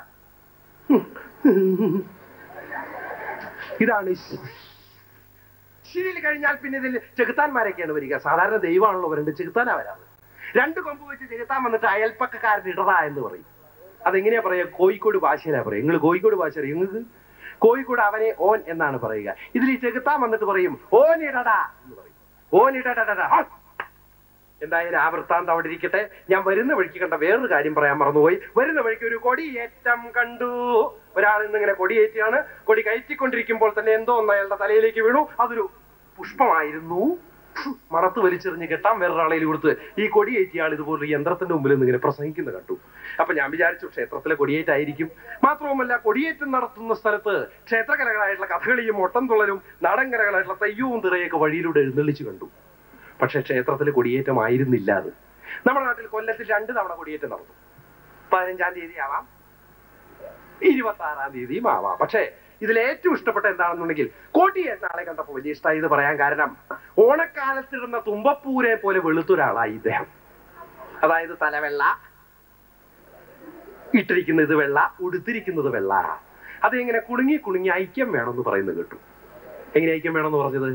ഇതാണ് ശരിയിൽ കഴിഞ്ഞാൽ പിന്നെ ഇതിൽ ചെകുത്താന്മാരൊക്കെയാണ് വരിക. സാധാരണ ദൈവമാണല്ലോ വരേണ്ടത്, ചെകുത്താനാ വരാറ്. 2 കൊമ്പ് വെച്ച് ചെകുത്താൻ വന്നിട്ട് അയൽപ്പക്കാരൻ ഇടതാ എന്ന് പറയും. അതെങ്ങനെയാ പറയാ? കോഴിക്കോട് ഭാഷയിലാ പറയാം. നിങ്ങൾ കോഴിക്കോട് ഭാഷ അറിയും? നിങ്ങൾക്ക് കോഴിക്കോട് അവനെ ഓൻ എന്നാണ് പറയുക. ഇതിൽ ഈ ചെകുത്താൻ വന്നിട്ട് പറയും ഓൻ ഇടടാ എന്ന് പറയും. ഓൻ ഇടടാ. എന്തായാലും ആ വൃത്താന്തം അവിടെ ഇരിക്കട്ടെ. ഞാൻ വരുന്ന വഴിക്ക് കണ്ട വേറൊരു കാര്യം പറയാൻ മറന്നുപോയി. വരുന്ന വഴിക്ക് ഒരു കൊടിയേറ്റം കണ്ടു. ഒരാൾ ഇന്നിങ്ങനെ കൊടിയേറ്റിയാണ്. കൊടി കയറ്റിക്കൊണ്ടിരിക്കുമ്പോൾ തന്നെ എന്തോ ഒന്ന് അയാളുടെ തലയിലേക്ക് വീണു. അതൊരു പുഷ്പമായിരുന്നു. മണത്ത് വലിച്ചെറിഞ്ഞ് കെട്ടാൻ വേറൊരാളയിൽ കൊടുത്ത് ഈ കൊടിയേറ്റിയ ആൾ ഇതുപോലെ യന്ത്രത്തിന്റെ മുമ്പിൽ നിന്ന് ഇങ്ങനെ പ്രസംഗിക്കുന്ന കണ്ടു. അപ്പൊ ഞാൻ വിചാരിച്ചു ക്ഷേത്രത്തിലെ കൊടിയേറ്റായിരിക്കും. മാത്രവുമല്ല, കൊടിയേറ്റം നടത്തുന്ന സ്ഥലത്ത് ക്ഷേത്രകലകളായിട്ടുള്ള കഥകളിയും ഒട്ടംതുള്ളലും നാടൻ കലകളായിട്ടുള്ള തെയ്യവും തിറയൊക്കെ വഴിയിലൂടെ എഴുന്നള്ളിച്ചു കണ്ടു. പക്ഷെ ക്ഷേത്രത്തിൽ കൊടിയേറ്റമായിരുന്നില്ല അത്. നമ്മുടെ നാട്ടിൽ കൊല്ലത്തിൽ 2 തവണ കൊടിയേറ്റം നടന്നു. 15-ാം തീയതി ആവാം, 26-ാം തീയതിയും ആവാം. പക്ഷേ ഇതിൽ ഏറ്റവും ഇഷ്ടപ്പെട്ട എന്താണെന്നുണ്ടെങ്കിൽ കൊടിയേറ്റ ആളെ കണ്ടപ്പോൾ വലിയ ഇഷ്ടമായി. ഇത് പറയാൻ കാരണം, ഓണക്കാലത്തിടുന്ന തുമ്പപ്പൂരെ പോലെ വെളുത്തൊരാളായി ഇദ്ദേഹം. അതായത് തലവെള്ള, ഇട്ടിരിക്കുന്നത് വെള്ള, ഉടുത്തിരിക്കുന്നത് വെള്ള. അതെങ്ങനെ കുണുങ്ങി ഐക്യം വേണമെന്ന് പറയുന്നത് കേട്ടു. എങ്ങനെ ഐക്യം വേണമെന്ന് പറഞ്ഞത്?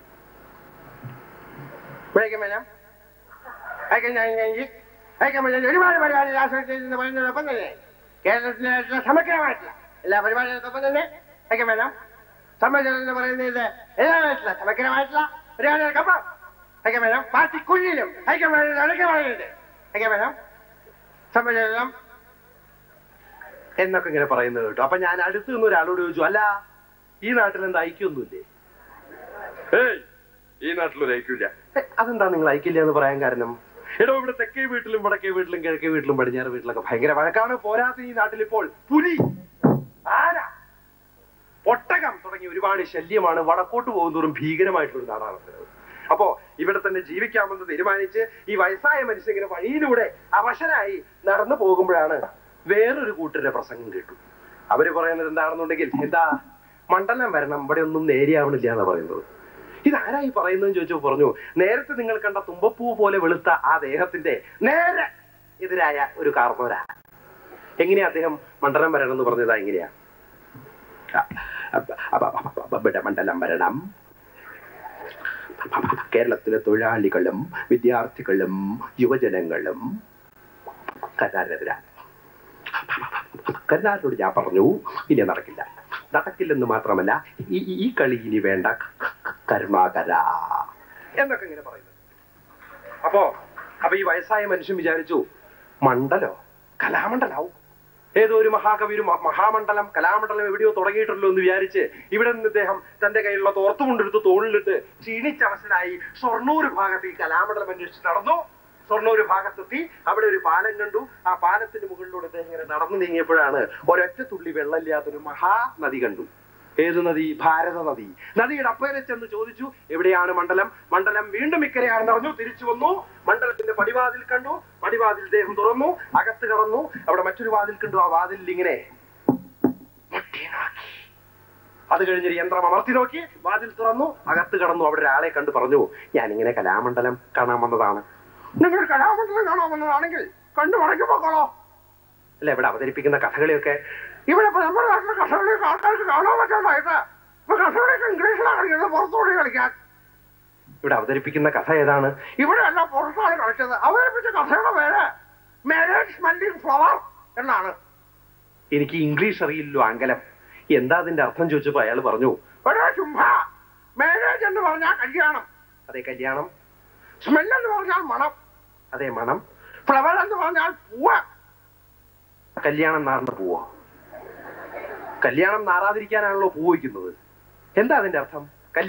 ഒരുപാട് പരിപാടികൾ ആസ്വദിച്ചെന്ന് പറയുന്നതോടൊപ്പം തന്നെ കേരളത്തിലെ സമഗ്രമായിട്ടുള്ള എല്ലാ പരിപാടികൾക്കൊപ്പം തന്നെ ഐക്യം വേണം. സമ്മേളനം എന്ന് പറയുന്നത് എല്ലാമായിട്ടുള്ള സമഗ്രമായിട്ടുള്ള പരിപാടികൾക്കൊപ്പം ഐക്യം വേണം. പാർട്ടിക്കുള്ളിലും ഐക്യം വേണം. ഐക്യം വേണം. സമ്മേളനം എന്നൊക്കെ ഇങ്ങനെ പറയുന്നത് കേട്ടോ. അപ്പൊ ഞാൻ അടുത്ത് നിന്ന് ഒരാളോട് ചോദിച്ചു, അല്ല ഈ നാട്ടിൽ എന്താ ഐക്യമൊന്നുമില്ലേ? ഈ നാട്ടിലൊരു ഐക്യമില്ല. അതെന്താ നിങ്ങൾ ഐക്യമില്ല എന്ന് പറയാൻ കാരണം? എടോ, ഇവിടെ തെക്കേ വീട്ടിലും വടക്കേ വീട്ടിലും കിഴക്കേ വീട്ടിലും പടിഞ്ഞാറ് വീട്ടിലൊക്കെ ഭയങ്കര വഴക്കാണ്. പോരാത്ത ഈ നാട്ടിൽ ഇപ്പോൾ പുലി, ആന, ഒട്ടകം തുടങ്ങി ഒരുപാട് ശല്യമാണ്. വടക്കോട്ട് പോകുന്നതോറും ഭീകരമായിട്ടുള്ള നാടാണ്. അപ്പോ ഇവിടെ തന്നെ ജീവിക്കാമെന്ന് തീരുമാനിച്ച് ഈ വയസ്സായ മനുഷ്യൻ ഇങ്ങനെ വഴിയിലൂടെ അവശനായി നടന്നു പോകുമ്പോഴാണ് വേറൊരു കൂട്ടരുടെ പ്രസംഗം കേട്ടു. അവര് പറയുന്നത് എന്താണെന്നുണ്ടെങ്കിൽ, എന്താ മണ്ഡലം വരണം, ഇവിടെ ഒന്നും നേരെയാവണില്ല എന്നാ പറയുന്നത്. ഇതാരായി പറയുന്നതെന്ന് ചോദിച്ചപ്പോ പറഞ്ഞു, നേരത്തെ നിങ്ങൾ കണ്ട തുമ്പപ്പൂ പോലെ വെളുത്ത ആ ദേഹത്തിന്റെ നേരെ എതിരായ ഒരു കാർന്നോരാ. എങ്ങനെയാ അദ്ദേഹം മണ്ഡലം വരണം എന്ന് പറഞ്ഞതാ? എങ്ങനെയാ? മണ്ഡലം വരണം, കേരളത്തിലെ തൊഴിലാളികളും വിദ്യാർത്ഥികളും യുവജനങ്ങളും കരുണാകരനെതിരാണ്. കരുണാകരനോട് ഞാൻ പറഞ്ഞു, ഇനി നടക്കില്ലെന്ന് മാത്രമല്ല, ഈ കളി ഇനി വേണ്ട കരുണാകര എന്നൊക്കെ ഇങ്ങനെ പറയുന്നത്. അപ്പൊ ഈ വയസ്സായ മനുഷ്യൻ വിചാരിച്ചു, മണ്ഡലോ കലാമണ്ഡലാവും, ഏതോ ഒരു മഹാകവി മഹാമണ്ഡലം കലാമണ്ഡലം എവിടെയോ തുടങ്ങിയിട്ടുള്ളൂ എന്ന് വിചാരിച്ച് ഇവിടെ നിന്ന് ഇദ്ദേഹം തന്റെ കയ്യിലുള്ള തോർത്തുകൊണ്ടെടുത്ത് തോളിലിട്ട് ക്ഷീണിച്ചവശനായി ഷൊർണൂർ ഭാഗത്ത് ഈ കലാമണ്ഡലം അന്വേഷിച്ച് നടന്നു. ഷൊർണൂർ ഭാഗത്തെത്തി, അവിടെ ഒരു പാലം കണ്ടു. ആ പാലത്തിന് മുകളിലൂടെ ഇദ്ദേഹം ഇങ്ങനെ നടന്നു നീങ്ങിയപ്പോഴാണ് ഒരൊറ്റ തുള്ളി വെള്ളമില്ലാത്തൊരു മഹാനദി കണ്ടു. ഏത് നദി? ഭാരത നദി. നദിയുടെ അപ്പേരെ ചെന്ന് ചോദിച്ചു, എവിടെയാണ് മണ്ഡലം? മണ്ഡലം വീണ്ടും ഇക്കരെയാണെന്ന് അറിഞ്ഞു. തിരിച്ചു വന്നു, മണ്ഡലത്തിന്റെ പടിവാതിൽ കണ്ടു. പടിവാതിൽ ദേഹം തുറന്നു, അകത്ത് കടന്നു. അവിടെ മറ്റൊരു വാതിൽ കണ്ടു. ആ വാതിൽ ഇങ്ങനെ അത് കഴിഞ്ഞൊരു യന്ത്രം അമർത്തി നോക്കി, വാതിൽ തുറന്നു, അകത്ത് കടന്നു. അവിടെ ഒരാളെ കണ്ടു പറഞ്ഞു, ഞാനിങ്ങനെ കലാമണ്ഡലം കാണാൻ വന്നതാണ്. നിങ്ങൾ കലാമണ്ഡലം കാണാൻ വന്നതാണെങ്കിൽ കണ്ടു മടക്കി പോക്കോളോ. അല്ല, ഇവിടെ അവതരിപ്പിക്കുന്ന കഥകളിയൊക്കെ ഇവിടെ നമ്മുടെ നാട്ടിലെ കഥകളിയൊക്കെ ആൾക്കാർക്ക് കാണാൻ പറ്റാണ്ടായിട്ട് ഇപ്പൊ കഥകളിയൊക്കെ ഇംഗ്ലീഷിലാണ് കളിക്കുന്നത്, പുറത്തുകൂടി കളിക്കാൻ. ഇവിടെ അവതരിപ്പിക്കുന്ന കഥ ഏതാണ്? ഇവിടെ അല്ല, പുറത്താണ് കളിച്ചത്. അവതരിപ്പിച്ച കഥയുടെ പേര് മാരേജ് സ്മെല്ലിംഗ് ഫ്ലവർ എന്നാണ്. എനിക്ക് ഇംഗ്ലീഷ് അറിയില്ലോ, ആംഗലം. എന്താ അതിന്റെ അർത്ഥം ചോദിച്ചപ്പോ അയാൾ പറഞ്ഞു, മാരേജ് എന്ന് പറഞ്ഞാൽ കല്യാണം. അതെ, കല്യാണം. സ്മെൽ എന്ന് പറഞ്ഞാൽ മണം. അതെ, മണം. ഫ്ലവർ എന്ന് പറഞ്ഞാൽ പൂവ്. കല്യാണം നാറുന്ന പൂവോ? കല്യാണം നാറാതിരിക്കാനാണല്ലോ പൂ വയ്ക്കുന്നത്. എന്താ അതിന്റെ അർത്ഥം?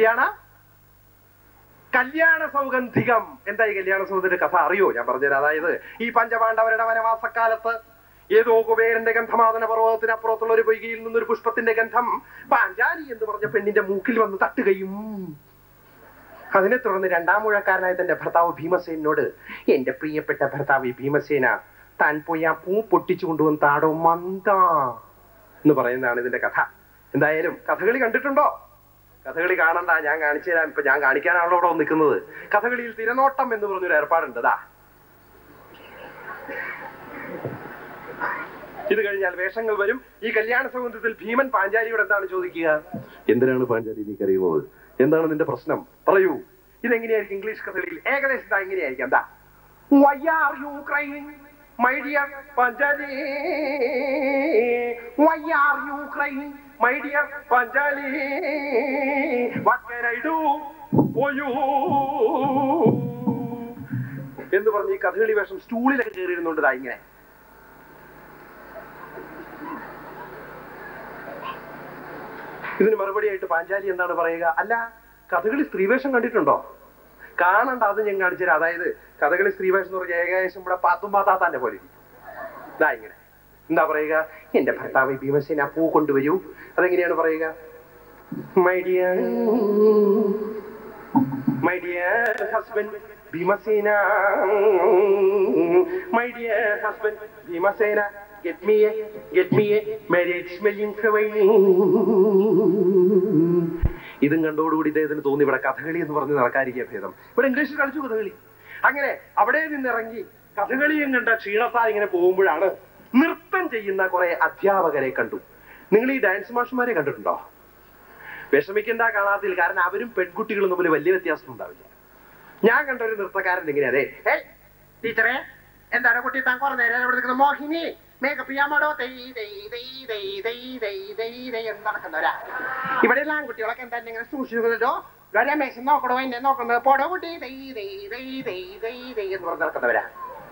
കല്യാണ സൗഗന്ധികം. എന്താ ഈ കല്യാണ സൗഗന്ധിന്റെ കഥ അറിയോ? ഞാൻ പറഞ്ഞുതരാം. അതായത് ഈ പഞ്ചപാണ്ഡവരുടെ വനവാസക്കാലത്ത് ഏതോ കുബേരന്റെ ഗന്ധമാദന പർവ്വതത്തിനപ്പുറത്തുള്ള ഒരു പൊയ്കയിൽ നിന്നൊരു പുഷ്പത്തിന്റെ ഗന്ധം പാഞ്ചാലി എന്ന് പറഞ്ഞ പെണ്ണിന്റെ മൂക്കിൽ വന്ന് തട്ടുകയും അതിനെ തുടർന്ന് രണ്ടാം മുഴക്കാരനായ തന്റെ ഭർത്താവ് ഭീമസേനോട്, എന്റെ പ്രിയപ്പെട്ട ഭർത്താവ് ഭീമസേന, താൻ പോയി ആ പൂ പൊട്ടിച്ചു കൊണ്ടുവന്ന് താടോ മന്ദ എന്ന് പറയുന്നതാണ് ഇതിന്റെ കഥ. എന്തായാലും കഥകളി കണ്ടിട്ടുണ്ടോ? കഥകളി കാണണ്ട, ഞാൻ കാണിച്ചു തരാം. ഇപ്പൊ ഞാൻ കാണിക്കാനാണല്ലോ ഇവിടെ നിൽക്കുന്നത്. കഥകളിയിൽ തിരനോട്ടം എന്ന് പറഞ്ഞൊരു ഏർപ്പാടുണ്ട്. ഇത് കഴിഞ്ഞാൽ വേഷങ്ങൾ വരും. ഈ കല്യാണ സൗഗന്ധ്യത്തിൽ ഭീമൻ പാഞ്ചാലിയോട് എന്താണ് ചോദിക്കുക? എന്തിനാണ് പാഞ്ചാലി നീ കരയുന്നത്? എന്താണ് നിന്റെ പ്രശ്നം? പറയൂ. ഇതെങ്ങനെയായിരിക്കും ഇംഗ്ലീഷ് കഥകളിയിൽ? ഏകദേശം എങ്ങനെയായിരിക്കും? എന്താ? Why are you crying, my dear Panjali? Why are you crying, my dear Panjali? What can I do for you? എന്ന് പറഞ്ഞ് ഈ കഥകളി വേഷം സ്റ്റൂളിലൊക്കെ കയറിയിരുന്നുണ്ട്. ഇങ്ങനെ ഇതിന് മറുപടിയായിട്ട് പാഞ്ചാലി എന്താണ് പറയുക? അല്ല, കഥകളി സ്ത്രീവേഷം കണ്ടിട്ടുണ്ടോ? കാണണ്ട, അത് ഞാൻ കാണിച്ചു തരാം. അതായത് കഥകളി സ്ത്രീവേഷം എന്ന് പറഞ്ഞാൽ ഏകദേശം ഇവിടെ പാത്തും പാത്താത്താന്റെ പോലെ ഇരിക്കും. ഇങ്ങനെ എന്താ പറയുക? എന്റെ ഭർത്താവ് ഭീമസേന പൂ കൊണ്ടുവരൂ. അതെങ്ങനെയാണ് പറയുക? My dear husband Bhimasena, my dear husband Bhimasena, get me a marriage smelling flower. ഇതും കണ്ടോടുകൂടി ഇദ്ദേഹത്തിന് തോന്നി ഇവിടെ കഥകളി എന്ന് പറഞ്ഞ് നടക്കാതിരിക്കുക ഭേദം. ഇവിടെ ഇംഗ്ലീഷിൽ കളിച്ചു കഥകളി. അങ്ങനെ അവിടെ നിന്നിറങ്ങി കഥകളിയും കണ്ട ക്ഷീണത്താൽ ഇങ്ങനെ പോകുമ്പോഴാണ് നൃത്തം ചെയ്യുന്ന കുറെ അധ്യാപകരെ കണ്ടു. നിങ്ങൾ ഈ ഡാൻസ് മാഷ്മാരെ കണ്ടിട്ടുണ്ടോ? വിഷമിക്കണ്ട കാണാത്തിൽ, കാരണം അവരും പെൺകുട്ടികളും തമ്മിൽ വലിയ വ്യത്യാസം ഉണ്ടാവില്ല. ഞാൻ കണ്ട ഒരു നൃത്തക്കാരൻ ഇങ്ങനെ, അതെ ടീച്ചറെ, എന്താണ് കുട്ടി താൻ കുറെ നേരം ഇവിടെ നിൽക്കുന്നത്? മോഹിനി മേക്കപ്പ് ചെയ്യാമോ? നടക്കുന്നവരാ ഇവിടെ എല്ലാം കുട്ടികളൊക്കെ എന്താ ഇങ്ങനെ സൂക്ഷിച്ചോ? രമേശൻ നോക്കണോ എന്നെ നോക്കുന്നത്? പോടോ കുട്ടി എന്ന് പറഞ്ഞ് നടക്കുന്നവരാ.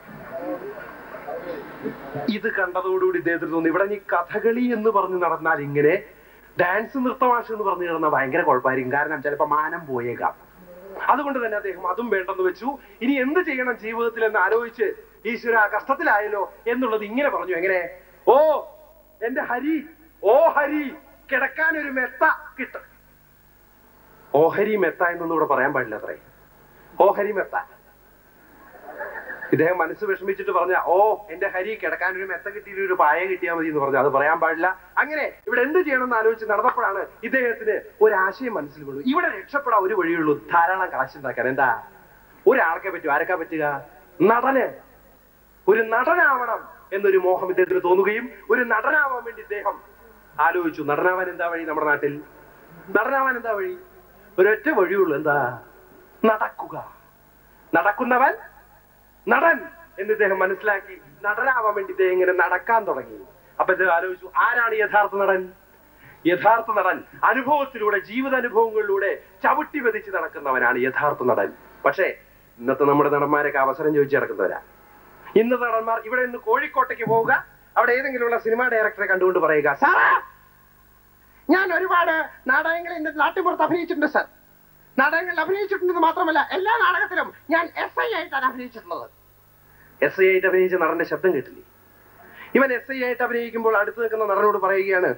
ഇത് കണ്ടതോടുകൂടി ഇദ്ദേഹത്തിന് തോന്നി, ഇവിടെ നീ കഥകളി എന്ന് പറഞ്ഞ് നടന്നാൽ ഇങ്ങനെ ഡാൻസ് നൃത്തമാഷ് എന്ന് പറഞ്ഞു നടന്നാൽ ഭയങ്കര കുഴപ്പമായിരിക്കും. കാരണം ചിലപ്പോ മാനം പോയേക്കാം. അതുകൊണ്ട് തന്നെ അദ്ദേഹം അതും വേണ്ടെന്ന് വെച്ചു. ഇനി എന്ത് ചെയ്യണം ജീവിതത്തിൽ എന്ന് ആലോചിച്ച് ഈശ്വര കഷ്ടത്തിലായല്ലോ എന്നുള്ളത് ഇങ്ങനെ പറഞ്ഞു. എങ്ങനെ? ഓ എന്റെ ഹരി, ഓ ഹരി, കിടക്കാൻ ഒരു മെത്ത കിട്ടും. ഓഹരി മെത്ത എന്നൊന്നും ഇവിടെ പറയാൻ പാടില്ല അത്രേ. ഓഹരി മെത്ത. ഇദ്ദേഹം മനസ്സ് വിഷമിച്ചിട്ട് പറഞ്ഞ, ഓ എന്റെ ഹരി കിടക്കാൻ ഒരു മെത്ത കിട്ടിയ ഒരു പായ കിട്ടിയാൽ മതി എന്ന് പറഞ്ഞു. അത് പറയാൻ പാടില്ല. അങ്ങനെ ഇവിടെ എന്ത് ചെയ്യണമെന്ന് ആലോചിച്ച് നടന്നപ്പോഴാണ് ഇദ്ദേഹത്തിന് ഒരാശയം മനസ്സിൽ വീണു. ഇവിടെ രക്ഷപ്പെടാൻ ഒരു വഴിയുള്ളൂ, ധാരാളം കാശുണ്ടാക്കാൻ. എന്താ? ഒരാൾക്കെ പറ്റൂ. ആരൊക്കെ പറ്റുക? നടന്. ഒരു നടനാവണം എന്നൊരു മോഹം ഇദ്ദേഹത്തിന് തോന്നുകയും ഒരു നടനാവാൻ വേണ്ടി ഇദ്ദേഹം ആലോചിച്ചു. നടനാവാൻ എന്താ വഴി? നമ്മുടെ നാട്ടിൽ നടനാവാൻ എന്താ വഴി? ഒരൊറ്റ വഴിയുള്ളൂ. എന്താ? നടക്കുക. നടക്കുന്നവൻ നടൻ എന്ന് ഇദ്ദേഹം മനസ്സിലാക്കി. നടനാവാൻ വേണ്ടി ഇദ്ദേഹം ഇങ്ങനെ നടക്കാൻ തുടങ്ങി. അപ്പൊ ഇദ്ദേഹം ആലോചിച്ചു, ആരാണ് യഥാർത്ഥ നടൻ? യഥാർത്ഥ നടൻ അനുഭവത്തിലൂടെ, ജീവിതാനുഭവങ്ങളിലൂടെ ചവിട്ടി പതിച്ച് നടക്കുന്നവനാണ് യഥാർത്ഥ നടൻ. പക്ഷേ ഇന്നത്തെ നമ്മുടെ നടന്മാരൊക്കെ അവസരം ചോദിച്ച് നടക്കുന്നവരാ. ഇന്നത്തെ നടന്മാർ ഇവിടെ നിന്ന് കോഴിക്കോട്ടേക്ക് പോവുക, അവിടെ ഏതെങ്കിലുമുള്ള സിനിമാ ഡയറക്ടറെ കണ്ടുകൊണ്ട് പറയുക, സാറാ ഞാൻ ഒരുപാട് നാടകങ്ങളിൽ എന്റെ നാട്ടിൻപുറത്ത് അഭിനയിച്ചിട്ടുണ്ട് സർ. നാടകങ്ങളിൽ അഭിനയിച്ചിട്ടുണ്ടെന്ന് മാത്രമല്ല, എല്ലാ നാടകത്തിലും ഞാൻ SI ആയിട്ടാണ് അഭിനയിച്ചിട്ടുള്ളത്. SI ആയിട്ട് അഭിനയിച്ച നടന്റെ ശബ്ദം കേട്ടില്ലേ? ഇവൻ SI ആയിട്ട് അഭിനയിക്കുമ്പോൾ അടുത്ത് നിൽക്കുന്ന നടനോട് പറയുകയാണ്,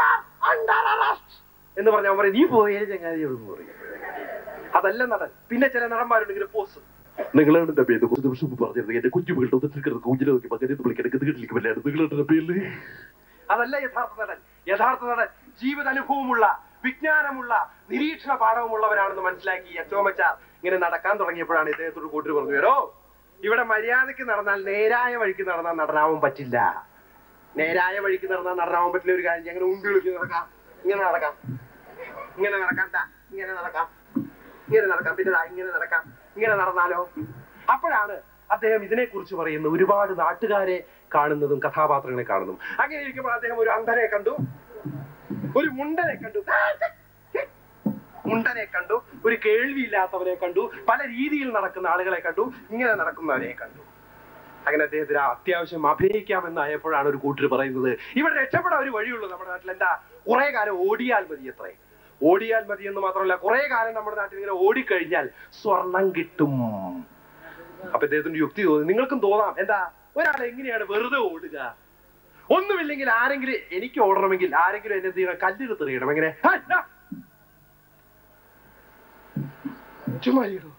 എന്ന് പറഞ്ഞ അവൻ പറയും, നീ പോയേ ചങ്ങാതിയോട് പറയും. അതല്ല നടൻ. പിന്നെ ചില നടന്മാരുണ്ട് ഇങ്ങനെ പോസ്, നിങ്ങളാണ് എന്റെ പേര് കുറച്ച് ദിവസം പറഞ്ഞിരുന്നത്, എന്റെ കുഞ്ഞുമകളുടെ കുഞ്ഞിനെ നോക്കി മകനെ വിളിക്കിടക്ക് കേട്ടിരിക്കുമല്ലായിരുന്നു, നിങ്ങളുടെ പേരില്. അതല്ല യഥാർത്ഥ നടൻ. യഥാർത്ഥ നടൻ ജീവിതാനുഭവമുള്ള, വിജ്ഞാനമുള്ള, നിരീക്ഷണ പാഠവുമുള്ളവരാണെന്ന് മനസ്സിലാക്കി അച്ചോമച്ചാർ ഇങ്ങനെ നടക്കാൻ തുടങ്ങിയപ്പോഴാണ് ഇദ്ദേഹത്തോട് കൂട്ടർ പറഞ്ഞു, വരോ ഇവിടെ മര്യാദയ്ക്ക് നടന്നാൽ, നേരായ വഴിക്ക് നടന്നാൽ നടനാവാൻ പറ്റില്ല. നേരായ വഴിക്ക് നടന്നാൽ നടനാവാൻ പറ്റില്ല. ഒരു കാര്യം, അങ്ങനെ ഉണ്ടി വിളിച്ച് നടക്കാം, ഇങ്ങനെ നടക്കാം, ഇങ്ങനെ നടക്കാം, ഇങ്ങനെ നടക്കാം, ഇങ്ങനെ നടക്കാം, പിന്നെ ഇങ്ങനെ നടക്കാം. ഇങ്ങനെ നടന്നാലോ? അപ്പോഴാണ് അദ്ദേഹം ഇതിനെക്കുറിച്ച് പറയുന്നത്. ഒരുപാട് നാട്ടുകാരെ കാണുന്നതും കഥാപാത്രങ്ങളെ കാണുന്നതും. അങ്ങനെ ഇരിക്കുമ്പോൾ അദ്ദേഹം ഒരു അന്ധനെ കണ്ടു, ഒരു മുണ്ടനെ കണ്ടു, ഒരു കേൾവിയില്ലാത്തവരെ കണ്ടു, പല രീതിയിൽ നടക്കുന്ന ആളുകളെ കണ്ടു, ഇങ്ങനെ നടക്കുന്നവരെ കണ്ടു. അങ്ങനെ അദ്ദേഹത്തിന് അത്യാവശ്യം അഭിനയിക്കാമെന്നായപ്പോഴാണ് ഒരു കൂട്ടർ പറയുന്നത്, ഇവിടെ രക്ഷപ്പെടാൻ ഒരു വഴിയുള്ളൂ നമ്മുടെ നാട്ടിൽ. എന്താ? കുറെ കാലം ഓടിയാൽ മതി. എത്രേ? ഓടിയാൽ മതി എന്ന് മാത്രമല്ല, കുറെ കാലം നമ്മുടെ നാട്ടിൽ ഇങ്ങനെ ഓടിക്കഴിഞ്ഞാൽ സ്വർണം കിട്ടും. അപ്പൊ ഇദ്ദേഹത്തിന്റെ യുക്തി തോന്നി. നിങ്ങൾക്കും തോന്നാം, എന്താ? ഒരാൾ എങ്ങനെയാണ് വെറുതെ ഓടുക? ഒന്നുമില്ലെങ്കിൽ ആരെങ്കിലും, എനിക്ക് ഓടണമെങ്കിൽ ആരെങ്കിലും എന്നെ എന്ത് ചെയ്യണം? കല്ലെടുത്തെറിയണം. എങ്ങനെ? ചുമ്മാരിയോ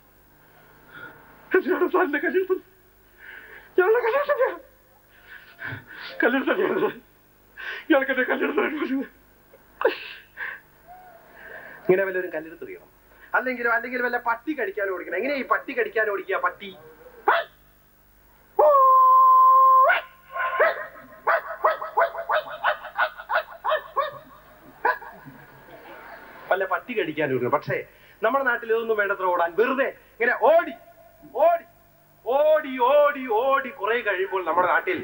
ഇങ്ങനെ വല്ലവരും കല്ലെടുത്തെറിയണം. അല്ലെങ്കിൽ വല്ല പട്ടി കടിക്കാൻ ഓടിക്കണം. എങ്ങനെ ഈ പട്ടി കടിക്കാൻ ഓടിക്കുക? പട്ടി വല്ല പട്ടി കടിക്കാൻ ഓടിക്കണം. പക്ഷേ നമ്മുടെ നാട്ടിൽ ഇതൊന്നും വേണ്ടത്ര ഓടാൻ. വെറുതെ ഇങ്ങനെ ഓടി ഓടി ഓടി ഓടി ഓടി കുറെ കഴിയുമ്പോൾ നമ്മുടെ നാട്ടിൽ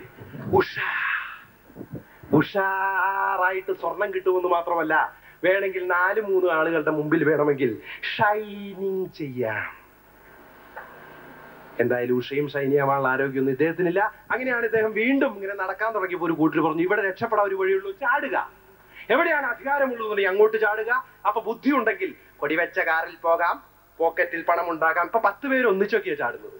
ഉഷാറായിട്ട് സ്വർണം കിട്ടുമെന്ന് മാത്രമല്ല, വേണമെങ്കിൽ 4-3 ആളുകളുടെ മുമ്പിൽ വേണമെങ്കിൽ ഷൈനിങ് ചെയ്യാം. എന്തായാലും ഉഷയും ഷൈനിയാവാനുള്ള ആരോഗ്യമൊന്നും ഇദ്ദേഹത്തിനില്ല. അങ്ങനെയാണ് ഇദ്ദേഹം വീണ്ടും ഇങ്ങനെ നടക്കാൻ തുടങ്ങിയപ്പോൾ ഒരു കൂട്ടർ പറഞ്ഞു, ഇവിടെ രക്ഷപ്പെടാൻ ഒരു വഴിയുള്ളൂ, ചാടുക. എവിടെയാണ് അധികാരമുള്ളതെന്നുണ്ടെങ്കിൽ അങ്ങോട്ട് ചാടുക. അപ്പൊ ബുദ്ധി ഉണ്ടെങ്കിൽ കൊടിവെച്ച കാറിൽ പോകാം, പോക്കറ്റിൽ പണം ഉണ്ടാക്കാം. ഇപ്പൊ 10 പേര് ഒന്നിച്ചൊക്കെയാ ചാടുന്നത്.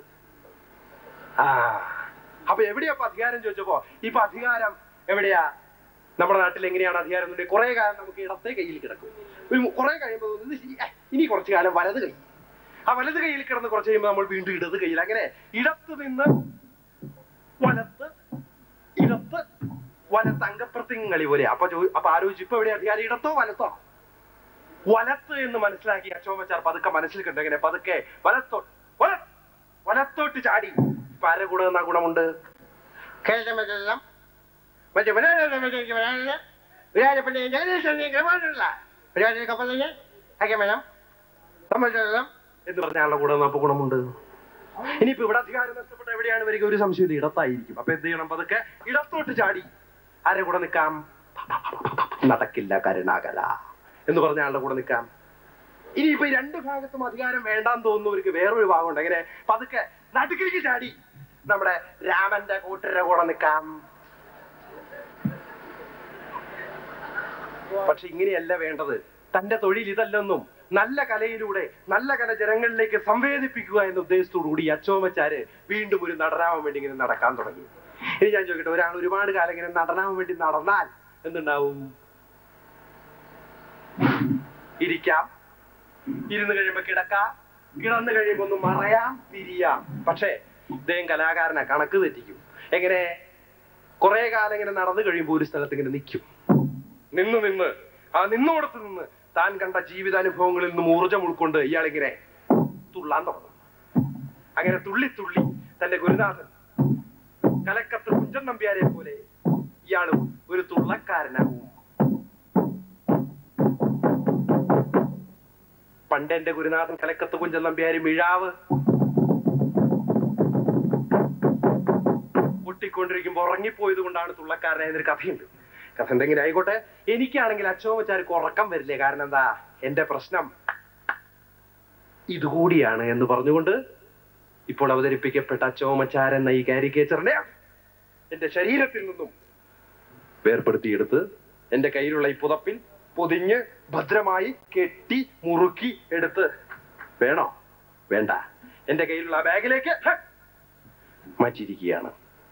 അപ്പൊ എവിടെയാ അധികാരം ചോദിച്ചപ്പോ, ഇപ്പൊ അധികാരം എവിടെയാ? നമ്മുടെ നാട്ടിൽ എങ്ങനെയാണ് അധികാരം എന്നുണ്ടെങ്കിൽ കുറെ കാലം നമുക്ക് ഇടത്തെ കയ്യിൽ കിടക്കും. കുറെ കഴിയുമ്പോൾ ഇനി കുറച്ചു കാലം വലത് കൈ. ആ വലത് കയ്യിൽ കിടന്ന് കുറച്ച് കഴിയുമ്പോൾ നമ്മൾ വീണ്ടും ഇടത് കയ്യിൽ. അങ്ങനെ ഇടത്ത് നിന്ന് വലത്ത്, ഇടത്ത് വലത്ത്, അംഗപ്രത്യങ്ങളി പോലെ. അപ്പൊ ആലോചിച്ചു, ഇപ്പൊ എവിടെ അധികാരം? ഇടത്തോ വലത്തോ? വലത്ത് എന്ന് മനസ്സിലാക്കി അച്ചോമച്ചാർ പതുക്കെ മനസ്സിൽ കണ്ടു. എങ്ങനെ? പതുക്കെ വലത്തോട്ട് ചാടി. ഇപ്പൊ ആരെ കൂടെ നിന്നാ ഗുണമുണ്ട്? എന്ന് പറഞ്ഞാലുള്ള കൂടെ അപ്പൊ ഗുണമുണ്ട്. ഇനിയിപ്പോ ഇവിടെ അധികാരം നഷ്ടപ്പെട്ട എവിടെയാണ് വരിക? ഒരു സംശയമില്ല, ഇടത്തായിരിക്കും. അപ്പൊ എന്ത് ചെയ്യണം? പതുക്കെ ഇടത്തോട്ട് ചാടി ആരെ കൂടെ നിൽക്കാം? നടക്കില്ല കരുണാകര എന്ന് പറഞ്ഞ ആളുടെ കൂടെ നിൽക്കാം. ഇനിയിപ്പോ 2 ഭാഗത്തും അധികാരം വേണ്ടാന്ന് തോന്നുന്നവർക്ക് വേറൊരു ഭാഗമുണ്ട്. എങ്ങനെ? പതുക്കെ നടുക്കിലേക്ക് ചാടി നമ്മുടെ രാമന്റെ കൂട്ടരുടെ കൂടെ നിൽക്കാം. പക്ഷെ ഇങ്ങനെയല്ല വേണ്ടത്. തന്റെ തൊഴിൽ ഇതല്ലെന്നും നല്ല കലയിലൂടെ നല്ല കല ജനങ്ങളിലേക്ക് സംവേദിപ്പിക്കുക എന്ന ഉദ്ദേശത്തോടുകൂടി അച്ചോമച്ചാര് വീണ്ടും ഒരു നടനാവാൻ വേണ്ടി ഇങ്ങനെ നടക്കാൻ തുടങ്ങി. ഇനി ഞാൻ ചോദിക്കട്ടെ, ഒരാൾ ഒരുപാട് കാലം ഇങ്ങനെ നടനാവാൻ വേണ്ടി നടന്നാൽ എന്തുണ്ടാവും? ഇരിക്കാം, ഇരുന്ന് കഴിയുമ്പോ കിടക്കാം, കിടന്നു കഴിയുമ്പോ ഒന്ന് മറയാം തിരിയാം. പക്ഷേ ഇദ്ദേഹം കലാകാരനാ, കണക്ക് തെറ്റിക്കും. എങ്ങനെ? കുറെ കാലം ഇങ്ങനെ നടന്നു കഴിയുമ്പോ ഒരു സ്ഥലത്ത് ഇങ്ങനെ നിൽക്കും. നിന്ന് ആ നിന്നോടത്ത് നിന്ന് താൻ കണ്ട ജീവിതാനുഭവങ്ങളിൽ നിന്നും ഊർജം ഉൾക്കൊണ്ട് ഇയാളിങ്ങനെ തുള്ളാൻ തുടങ്ങും. അങ്ങനെ തുള്ളി തന്റെ ഗുരുനാഥൻ കലക്കത്ത് കുഞ്ചൻ നമ്പ്യാരെ പോലെ ഇയാളും ഒരു തുള്ളക്കാരനാവും. പണ്ട് എന്റെ ഗുരുനാഥൻ കലക്കത്ത് കുഞ്ചൻ നമ്പ്യാര് മിഴാവ് പൊട്ടിക്കൊണ്ടിരിക്കുമ്പോ ഉറങ്ങിപ്പോയത് കൊണ്ടാണ് തുള്ളക്കാരനായതൊരു കഥയുണ്ട്. കഥ എന്തെങ്കിലും ആയിക്കോട്ടെ. എനിക്കാണെങ്കിൽ അച്ചോമച്ചാർക്ക് ഉറക്കം വരില്ലേ. കാരണം എന്താ? എന്റെ പ്രശ്നം ഇതുകൂടിയാണ് എന്ന് പറഞ്ഞുകൊണ്ട് ഇപ്പോൾ അവതരിപ്പിക്കപ്പെട്ട അച്ചോമച്ചാർ എന്ന ഈ കാരിക്കേച്ചറിനെ എന്റെ ശരീരത്തിൽ നിന്നും വേർപെടുത്തിയെടുത്ത് എന്റെ കയ്യിലുള്ള ഈ പുതപ്പിൽ പൊതിഞ്ഞ് ഭദ്രമായി കെട്ടി മുറുക്കി എടുത്ത് വേണോ വേണ്ട എന്റെ കയ്യിലുള്ള ബാഗിലേക്ക് മാറ്റിയിരിക്കുകയാണ്.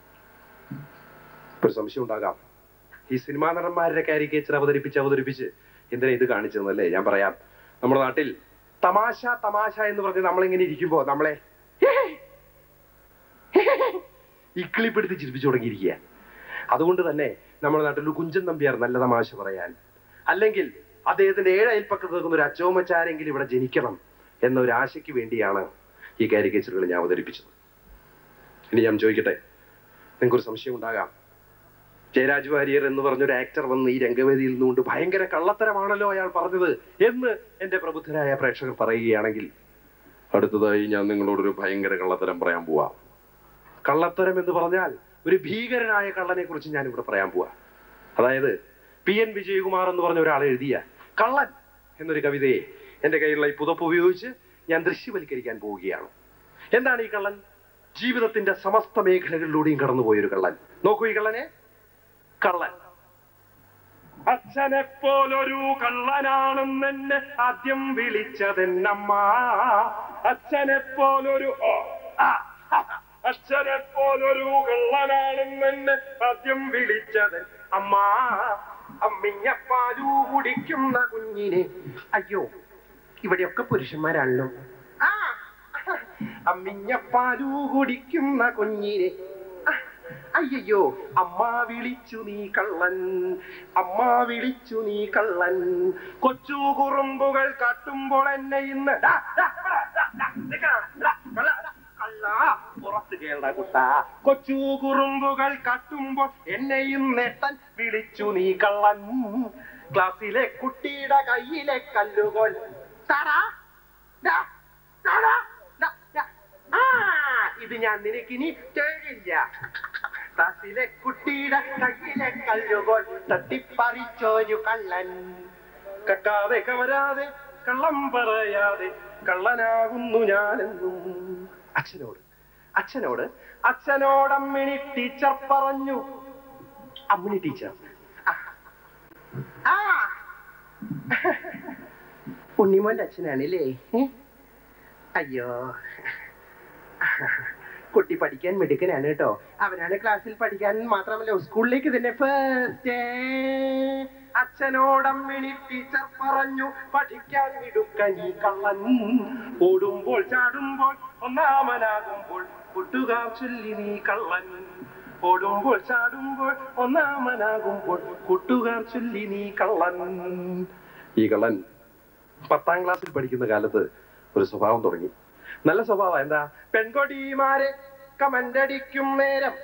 ഒരു സംശയം ഉണ്ടാകാം, ഈ സിനിമാ നടന്മാരുടെ കാരിക്കേച്ചർ അവതരിപ്പിച്ച് എന്തിനാ ഇത് കാണിച്ചതെന്നല്ലേ? ഞാൻ പറയാം. നമ്മുടെ നാട്ടിൽ തമാശ എന്ന് പറഞ്ഞ് നമ്മളിങ്ങനെ ഇരിക്കുമ്പോ നമ്മളെ ഇക്കിളിപ്പെടുത്തി ചിരിപ്പിച്ചു തുടങ്ങിയിരിക്കുക. അതുകൊണ്ട് തന്നെ നമ്മുടെ നാട്ടിൽ ഒരു കുഞ്ചൻ നമ്പ്യാർ നല്ല തമാശ പറയാൻ, അല്ലെങ്കിൽ അദ്ദേഹത്തിന്റെ 7 അയൽപ്പക്കത്ത് നിൽക്കുന്ന ഒരു അച്ചോമച്ചാരെങ്കിലും ഇവിടെ ജനിക്കണം എന്ന ഒരു ആശയ്ക്ക് വേണ്ടിയാണ് ഈ കാരിക്കേച്ചറുകൾ ഞാൻ അവതരിപ്പിച്ചത്. ഇനി ഞാൻ ചോദിക്കട്ടെ, നിങ്ങൾക്കൊരു സംശയം ഉണ്ടാകാം. ജയരാജ് വാര്യർ എന്ന് പറഞ്ഞൊരു ആക്ടർ വന്ന് ഈ രംഗവേദിയിൽ നിന്നുകൊണ്ട് ഭയങ്കര കള്ളത്തരമാണല്ലോ അയാൾ പറഞ്ഞത് എന്ന് എന്റെ പ്രബുദ്ധരായ പ്രേക്ഷകർ പറയുകയാണെങ്കിൽ, അടുത്തതായി ഞാൻ നിങ്ങളോടൊരു ഭയങ്കര കള്ളത്തരം പറയാൻ പോവാ. കള്ളത്തരം എന്ന് പറഞ്ഞാൽ ഒരു ഭീകരനായ കള്ളനെ കുറിച്ച് ഞാൻ ഇവിടെ പറയാൻ പോവാ. അതായത് PN വിജയകുമാർ എന്ന് പറഞ്ഞ ഒരാൾ എഴുതിയ കള്ളൻ എന്നൊരു കവിതയെ എന്റെ കയ്യിലുള്ള ഈ പുതപ്പ് ഉപയോഗിച്ച് ഞാൻ ദൃശ്യവൽക്കരിക്കാൻ പോവുകയാണ്. എന്താണ് ഈ കള്ളൻ? ജീവിതത്തിന്റെ സമസ്ത മേഖലകളിലൂടെയും കടന്നുപോയൊരു കള്ളൻ. നോക്കൂ ഈ കള്ളനെ. കള്ളൻ അച്ഛനെ പോലൊരു കള്ളനാണെന്നെന്നെ ആദ്യം വിളിച്ചതെന്നമ്മ. അച്ഛനെ പോലൊരു കള്ളനാണെന്നെന്നെ ആദ്യം വിളിച്ചത് അമ്മ. അമ്മിഞ്ഞപ്പാലു കുടിക്കുന്ന കുഞ്ഞിനെ. അയ്യോ, ഇവിടെയൊക്കെ പുരുഷന്മാരാണല്ലോ. അമ്മിഞ്ഞപ്പാലു കുടിക്കുന്ന കുഞ്ഞിനെ. അയ്യോ, അമ്മ വിളിച്ചു നീ കള്ളൻ, അമ്മ വിളിച്ചു നീ കള്ളൻ. കൊച്ചു കുറുമ്പുകൾ കാട്ടുമ്പോൾ എന്നെ ഇന്ന് പുറത്ത് കേള കുട്ട. കൊച്ചു കുറുമ്പുകൾ കാട്ടുമ്പോൾ എന്നെയും നേട്ടൻ വിളിച്ചു നീ കള്ളൻ. ക്ലാസ്സിലെ കുട്ടിയുടെ കയ്യിലെ കല്ലുകോൽ ഇത് ഞാൻ നിനക്കിനി തരില്ല. ക്ലാസ്സിലെ കുട്ടിയുടെ കയ്യിലെ കല്ലുകോൽ തട്ടിപ്പറിച്ചോരു കള്ളൻ. കക്കാതെ കവരാതെ കള്ളം പറയാതെ കള്ളനാകുന്നു ഞാനെന്നും. അച്ഛനോട് അമ്മിണി ടീച്ചർ പറഞ്ഞു. അമ്മിണി ടീച്ചർ ഉണ്ണിമോന്റെ അച്ഛനാണല്ലേ? അയ്യോ, കുട്ടി പഠിക്കാൻ മിടുക്കനാണ് കേട്ടോ. അവനാണ് ക്ലാസ്സിൽ പഠിക്കാൻ മാത്രമല്ല സ്കൂളിലേക്ക് തന്നെ ഫസ്റ്റ്. അച്ഛനോടമ്മിണി ടീച്ചർ പറഞ്ഞു, പഠിക്കാൻ മിടുക്കനീ കള്ളൻ. ഓടുമ്പോൾ ചാടുമ്പോൾ ഒന്നാമനാകുമ്പോൾ കൂട്ടുകാർ ചൊല്ലി നീ കള്ളൻ. ഓടുമ്പോൾ ചാടുമ്പോൾ ഒന്നാമനാകുമ്പോൾ കൂട്ടുകാർ ചൊല്ലി നീ കള്ളൻ. ഈ കള്ളൻ 10ാം ക്ലാസ്സിൽ പഠിക്കുന്ന കാലത്ത് ഒരു സ്വഭാവം തുടങ്ങി. നല്ല സ്വഭാവം. എന്താ? പെൺകൊടിമാരെ കമന്റടിക്കും നേരം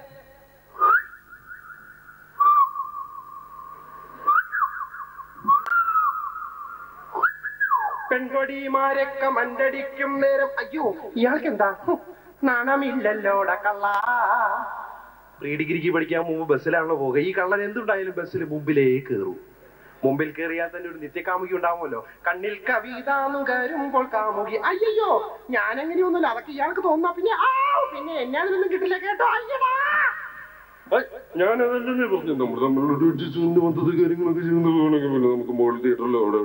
അയ്യോ, ഇയാൾക്ക് എന്താ നാണമില്ലല്ലോട കള്ള. പ്രീ ഡിഗ്രിക്ക് പഠിക്കാൻ മുമ്പ് ബസ്സിലാണല്ലോ പോകുക. ഈ കള്ളൻ എന്തുണ്ടായാലും ബസ്സിൽ മുമ്പിലേ കയറൂ. മുമ്പിൽ കയറിയാൽ തന്നെ ഒരു നിത്യകാമുകി ഉണ്ടാവുമല്ലോ. കണ്ണിൽ കവിത നുകരുമ്പോൾ കാമുകി. അയ്യോ, ഞാനെങ്ങനെയൊന്നുമില്ല. അതൊക്കെ ഇയാൾക്ക് തോന്നുന്ന പിന്നെ എന്നാലൊന്നും കിട്ടില്ല കേട്ടോ. അയ്യടാ, ഞാനതല്ലേ പറഞ്ഞു. നമ്മൾ നമ്മളുടെ മൊത്തത്തിൽ കാര്യങ്ങളൊക്കെ ചെയ്യുന്നതാണെങ്കിൽ പിന്നെ നമുക്ക് മോൾ തിയേറ്ററിലോ അവിടെ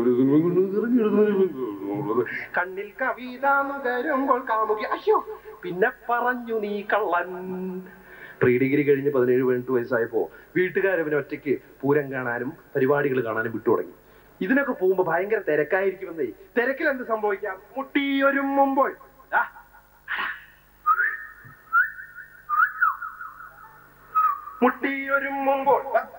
കണ്ണിൽ കവിത നുകരുമ്പോൾ കാമുകി. അയ്യോ, പിന്നെ പറഞ്ഞു നീ കള്ളൻ. പ്രീ ഡിഗ്രി കഴിഞ്ഞ് 17-18 വയസ്സായപ്പോ വീട്ടുകാരവന് ഒറ്റയ്ക്ക് പൂരം കാണാനും പരിപാടികൾ കാണാനും വിട്ടു തുടങ്ങി. ഇതിനൊക്കെ പോകുമ്പോ ഭയങ്കര തിരക്കായിരിക്കുമെന്നേ. തിരക്കിൽ എന്ത് സംഭവിക്കാം? മുട്ടിയൊരുമ്മുമ്പോൾ മുട്ടിയൊരുമ്മുമ്പോൾ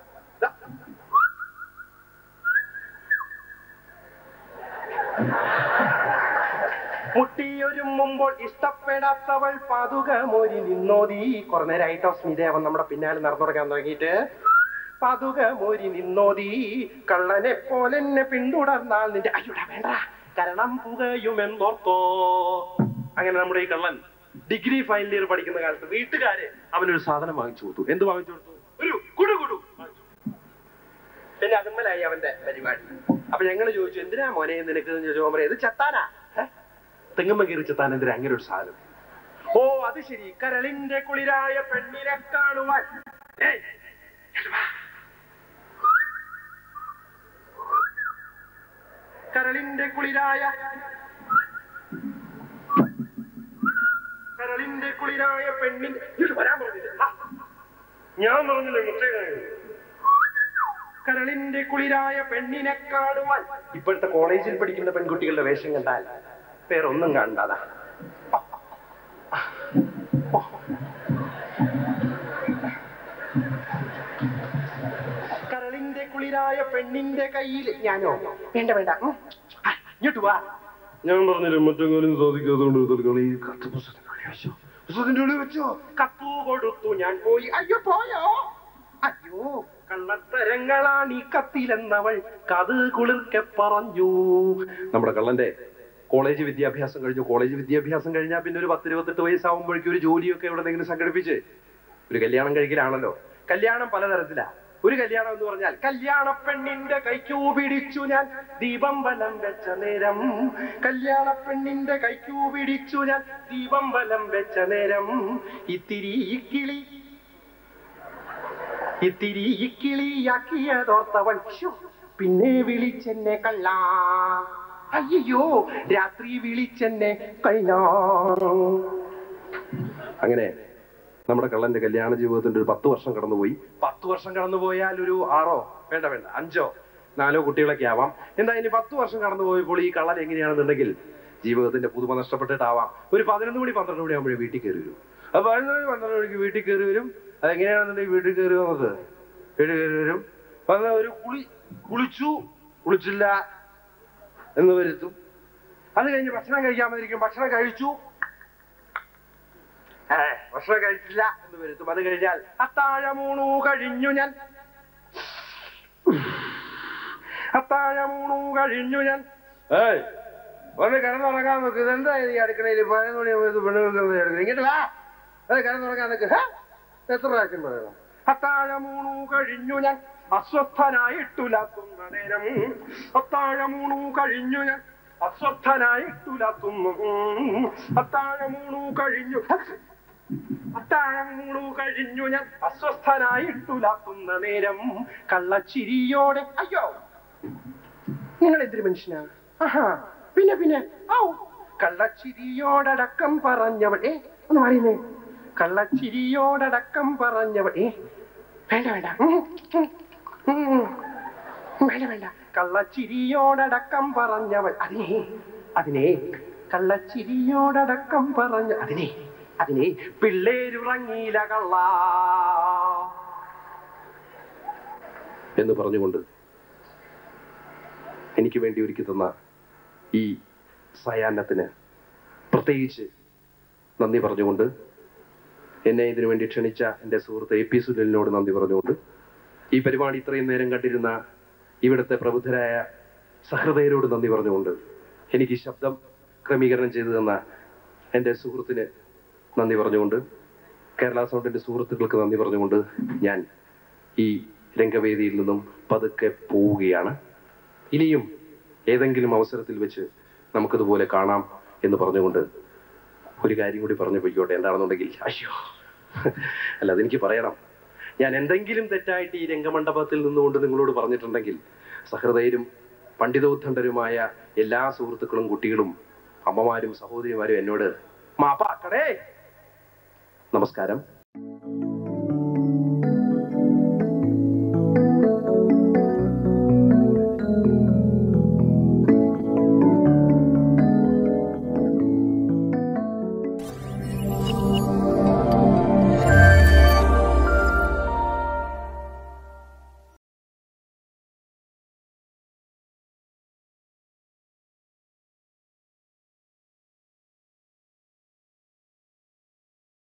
മുട്ടിയൊരുമ്മുമ്പോൾ ഇഷ്ടപ്പെടാത്തവൾ പാതുകമൊരി നിന്നോതി. കുറെ നേരമായിട്ടോ സ്മിതേവൻ നമ്മുടെ പിന്നാലെ നടന്നു തുടങ്ങാൻ തുടങ്ങിയിട്ട്. പാതുകമൊരി നിന്നോതി കള്ളനെ പോലെന്നെ പിന്തുടർന്നാൽ നിന്റെ അയ്യോടാ വേണ്ട കാരണം പുകയുമെന്നോർത്തോ. അങ്ങനെ നമ്മുടെ ഈ കള്ളൻ ഡിഗ്രി ഫൈനൽ ഇയർ പഠിക്കുന്ന കാലത്ത് വീട്ടുകാര് അവനൊരു സാധനം വാങ്ങിച്ചു കൊടുത്തു. എന്ത് വാങ്ങിച്ചു കൊടുത്തു? ഒരു കുടുകുടു. പിന്നെ അതുമ്മലായി അവന്റെ പരിപാടി. അപ്പൊ ഞങ്ങള് ചോദിച്ചു, എന്തിനാ മോനെ നിനക്ക് ചോദിച്ചോ? പറയാം, ഇത് ചെത്താനാ. തെങ്ങുമ്പ കയറി ചെത്താൻ എന്തിനാ അങ്ങനെ ഒരു സാധനം? ഓ അത് ശരി, കരളിന്റെ കുളിരായ പെണ്ണിനെ കാണുവാൻ. കരളിന്റെ കുളിരായ പെണ്ണിന്റെ വരാൻ പറഞ്ഞില്ല. ഞാൻ പറഞ്ഞില്ലേ മുട്ടേ. കരളിന്റെ കുളിരായ പെണ്ണിനെ കാണുവാൻ. ഇപ്പോഴത്തെ കോളേജിൽ പഠിക്കുന്ന പെൺകുട്ടികളുടെ വേഷം കണ്ടാൽ വേറൊന്നും കാണണ്ടാതാ. കരളിന്റെ കുളിരായ പെണ്ണിന്റെ കയ്യിൽ. ഞാനോ? വേണ്ട വേണ്ട, ഇങ്ങോട്ട് വാ. ഞാൻ പറഞ്ഞില്ലേ മറ്റെങ്കിലും സാധിക്കാത്തതുകൊണ്ട് ഈ കത്ത് പുസ്തകത്തിന്റെ ഉള്ളിൽ വെച്ചോ. കത്തു കൊടുത്തു ഞാൻ പോയി. അയ്യോ പോയോ? അയ്യോ കള്ളത്തരങ്ങളാണ് ഈ കത്തിലെന്നവൾ കത് കുളിർക്കെ പറഞ്ഞു. നമ്മുടെ കള്ളന്റെ കോളേജ് വിദ്യാഭ്യാസം കഴിഞ്ഞു. കോളേജ് വിദ്യാഭ്യാസം കഴിഞ്ഞാൽ പിന്നെ ഒരു 10-28 വയസ്സാവുമ്പോഴേക്കും ഒരു ജോലിയൊക്കെ എവിടെന്നെങ്കിലും സംഘടിപ്പിച്ച് ഒരു കല്യാണം കഴിക്കലാണല്ലോ. കല്യാണം പലതരത്തിലാ. ഒരു കല്യാണം എന്ന് പറഞ്ഞാൽ കല്യാണ പെണ്ണിന്റെ കൈക്കൂ പിടിച്ചു ഞാൻ ദീപം വലം വെച്ച നേരം. കല്യാണ പെണ്ണിന്റെ കൈക്കൂ പിടിച്ചു ഞാൻ ദീപം വലം വെച്ച നേരം. ഇത്തിരി കിളിയാക്കിയതോർത്തവൻ പിന്നെ വിളിച്ചെന്നെ കള്ള. അയ്യോ രാത്രി വിളിച്ചെന്നെ കള്ള. അങ്ങനെ നമ്മുടെ കള്ളന്റെ കല്യാണ ജീവിതത്തിന്റെ ഒരു 10 വർഷം കടന്നുപോയി. 10 വർഷം കടന്നുപോയാൽ ഒരു 6 വേണ്ട 5 4 കുട്ടികളൊക്കെ ആവാം. എന്താ ഇനി 10 വർഷം കടന്നുപോയപ്പോൾ ഈ കള്ളൻ എങ്ങനെയാണെന്നുണ്ടെങ്കിൽ ജീവിതത്തിന്റെ പുതുമ നഷ്ടപ്പെട്ടിട്ടാവാം ഒരു 11 മണി 12 മണി ആകുമ്പോഴേ വീട്ടിൽ കയറി വരും. അപ്പൊ 11 മണി 12 മണിക്ക് വീട്ടിൽ കയറി വരും. അതെങ്ങനെയാണെന്നുണ്ടെങ്കിൽ വീട്ടിൽ കയറി വന്നത് വീട്ടിൽ കയറി വരും. ഒരു കുളിച്ചില്ല എന്ന് വരുത്തും. അത് കഴിഞ്ഞ് ഭക്ഷണം കഴിക്കാൻ വന്നിരിക്കും. ഭക്ഷണം കഴിച്ചില്ല എന്ന് വരുത്തും. അത് കഴിഞ്ഞാൽ അത്താഴമൂണു കഴിഞ്ഞു ഞാൻ ഒന്ന് കിടന്നുറങ്ങാൻ നോക്ക്. ഇതെന്താ ഈ അടുക്കളയിൽ 11 മണി പെണ്ണുങ്ങൾക്ക് ഇങ്ങോട്ട് വാ. അത് കിടന്നുറങ്ങാൻ നോക്ക്. എത്ര പ്രാവശ്യം പറയണം? അത്താഴമൂണു കഴിഞ്ഞു ഞാൻ അസ്വസ്ഥനായിട്ടുലാത്തുന്ന നേരം. അത്താഴമൂണു കഴിഞ്ഞു ഞാൻ അസ്വസ്ഥനായിട്ടുലാത്തുന്നു. അത്താഴമൂണു കഴിഞ്ഞു ഞാൻ അസ്വസ്ഥനായിട്ടുലാത്തുന്ന നേരം. കള്ളച്ചിരിയോടെ. അയ്യോ നിങ്ങൾ എന്തൊരു മനുഷ്യനാ. പിന്നെ കള്ളച്ചിരിയോടക്കം പറഞ്ഞവൾ. ഒന്ന് പറയുന്നേ. കള്ളച്ചിരിയോടക്കം പറഞ്ഞവൾ. വേണ്ട കള്ളച്ചിരിയോടക്കം പറഞ്ഞവൾ. അതിനെ കള്ളച്ചിരിയോടക്കം പറഞ്ഞ അതിനെ പിള്ളേരുറങ്ങിയില്ല കള്ള എന്ന് പറഞ്ഞുകൊണ്ട് എനിക്ക് വേണ്ടി ഒരുക്കി തന്ന ഈ സായാഹ്നത്തിന് പ്രത്യേകിച്ച് നന്ദി പറഞ്ഞുകൊണ്ട്, എന്നെ ഇതിനു വേണ്ടി ക്ഷണിച്ച എൻ്റെ സുഹൃത്ത് AP സുനിലിനോട് നന്ദി പറഞ്ഞുകൊണ്ട്, ഈ പരിപാടി ഇത്രയും നേരം കണ്ടിരുന്ന ഇവിടുത്തെ പ്രബുദ്ധരായ സഹൃദയരോട് നന്ദി പറഞ്ഞുകൊണ്ട്, എനിക്ക് ശബ്ദം ക്രമീകരണം ചെയ്തു തന്ന എൻ്റെ സുഹൃത്തിന് നന്ദി പറഞ്ഞുകൊണ്ട്, കേരള സൗണ്ടിൻ്റെ സുഹൃത്തുക്കൾക്ക് നന്ദി പറഞ്ഞുകൊണ്ട് ഞാൻ ഈ രംഗവേദിയിൽ നിന്നും പതുക്കെ പോവുകയാണ്. ഇനിയും ഏതെങ്കിലും അവസരത്തിൽ വെച്ച് നമുക്കിതുപോലെ കാണാം എന്ന് പറഞ്ഞുകൊണ്ട് ഒരു കാര്യം കൂടി പറഞ്ഞു പോയിക്കോട്ടെ. എന്താണെന്നുണ്ടെങ്കിൽ അല്ല, അതെനിക്ക് പറയണം. ഞാൻ എന്തെങ്കിലും തെറ്റായിട്ട് ഈ രംഗമണ്ഡപത്തിൽ നിന്നുകൊണ്ട് നിങ്ങളോട് പറഞ്ഞിട്ടുണ്ടെങ്കിൽ സഹൃദയരും പണ്ഡിതോദ്ധണ്ഡരുമായ എല്ലാ സുഹൃത്തുക്കളും കുട്ടികളും അമ്മമാരും സഹോദരിമാരും എന്നോട് മാപ്പാക്കണേ. നമസ്കാരം.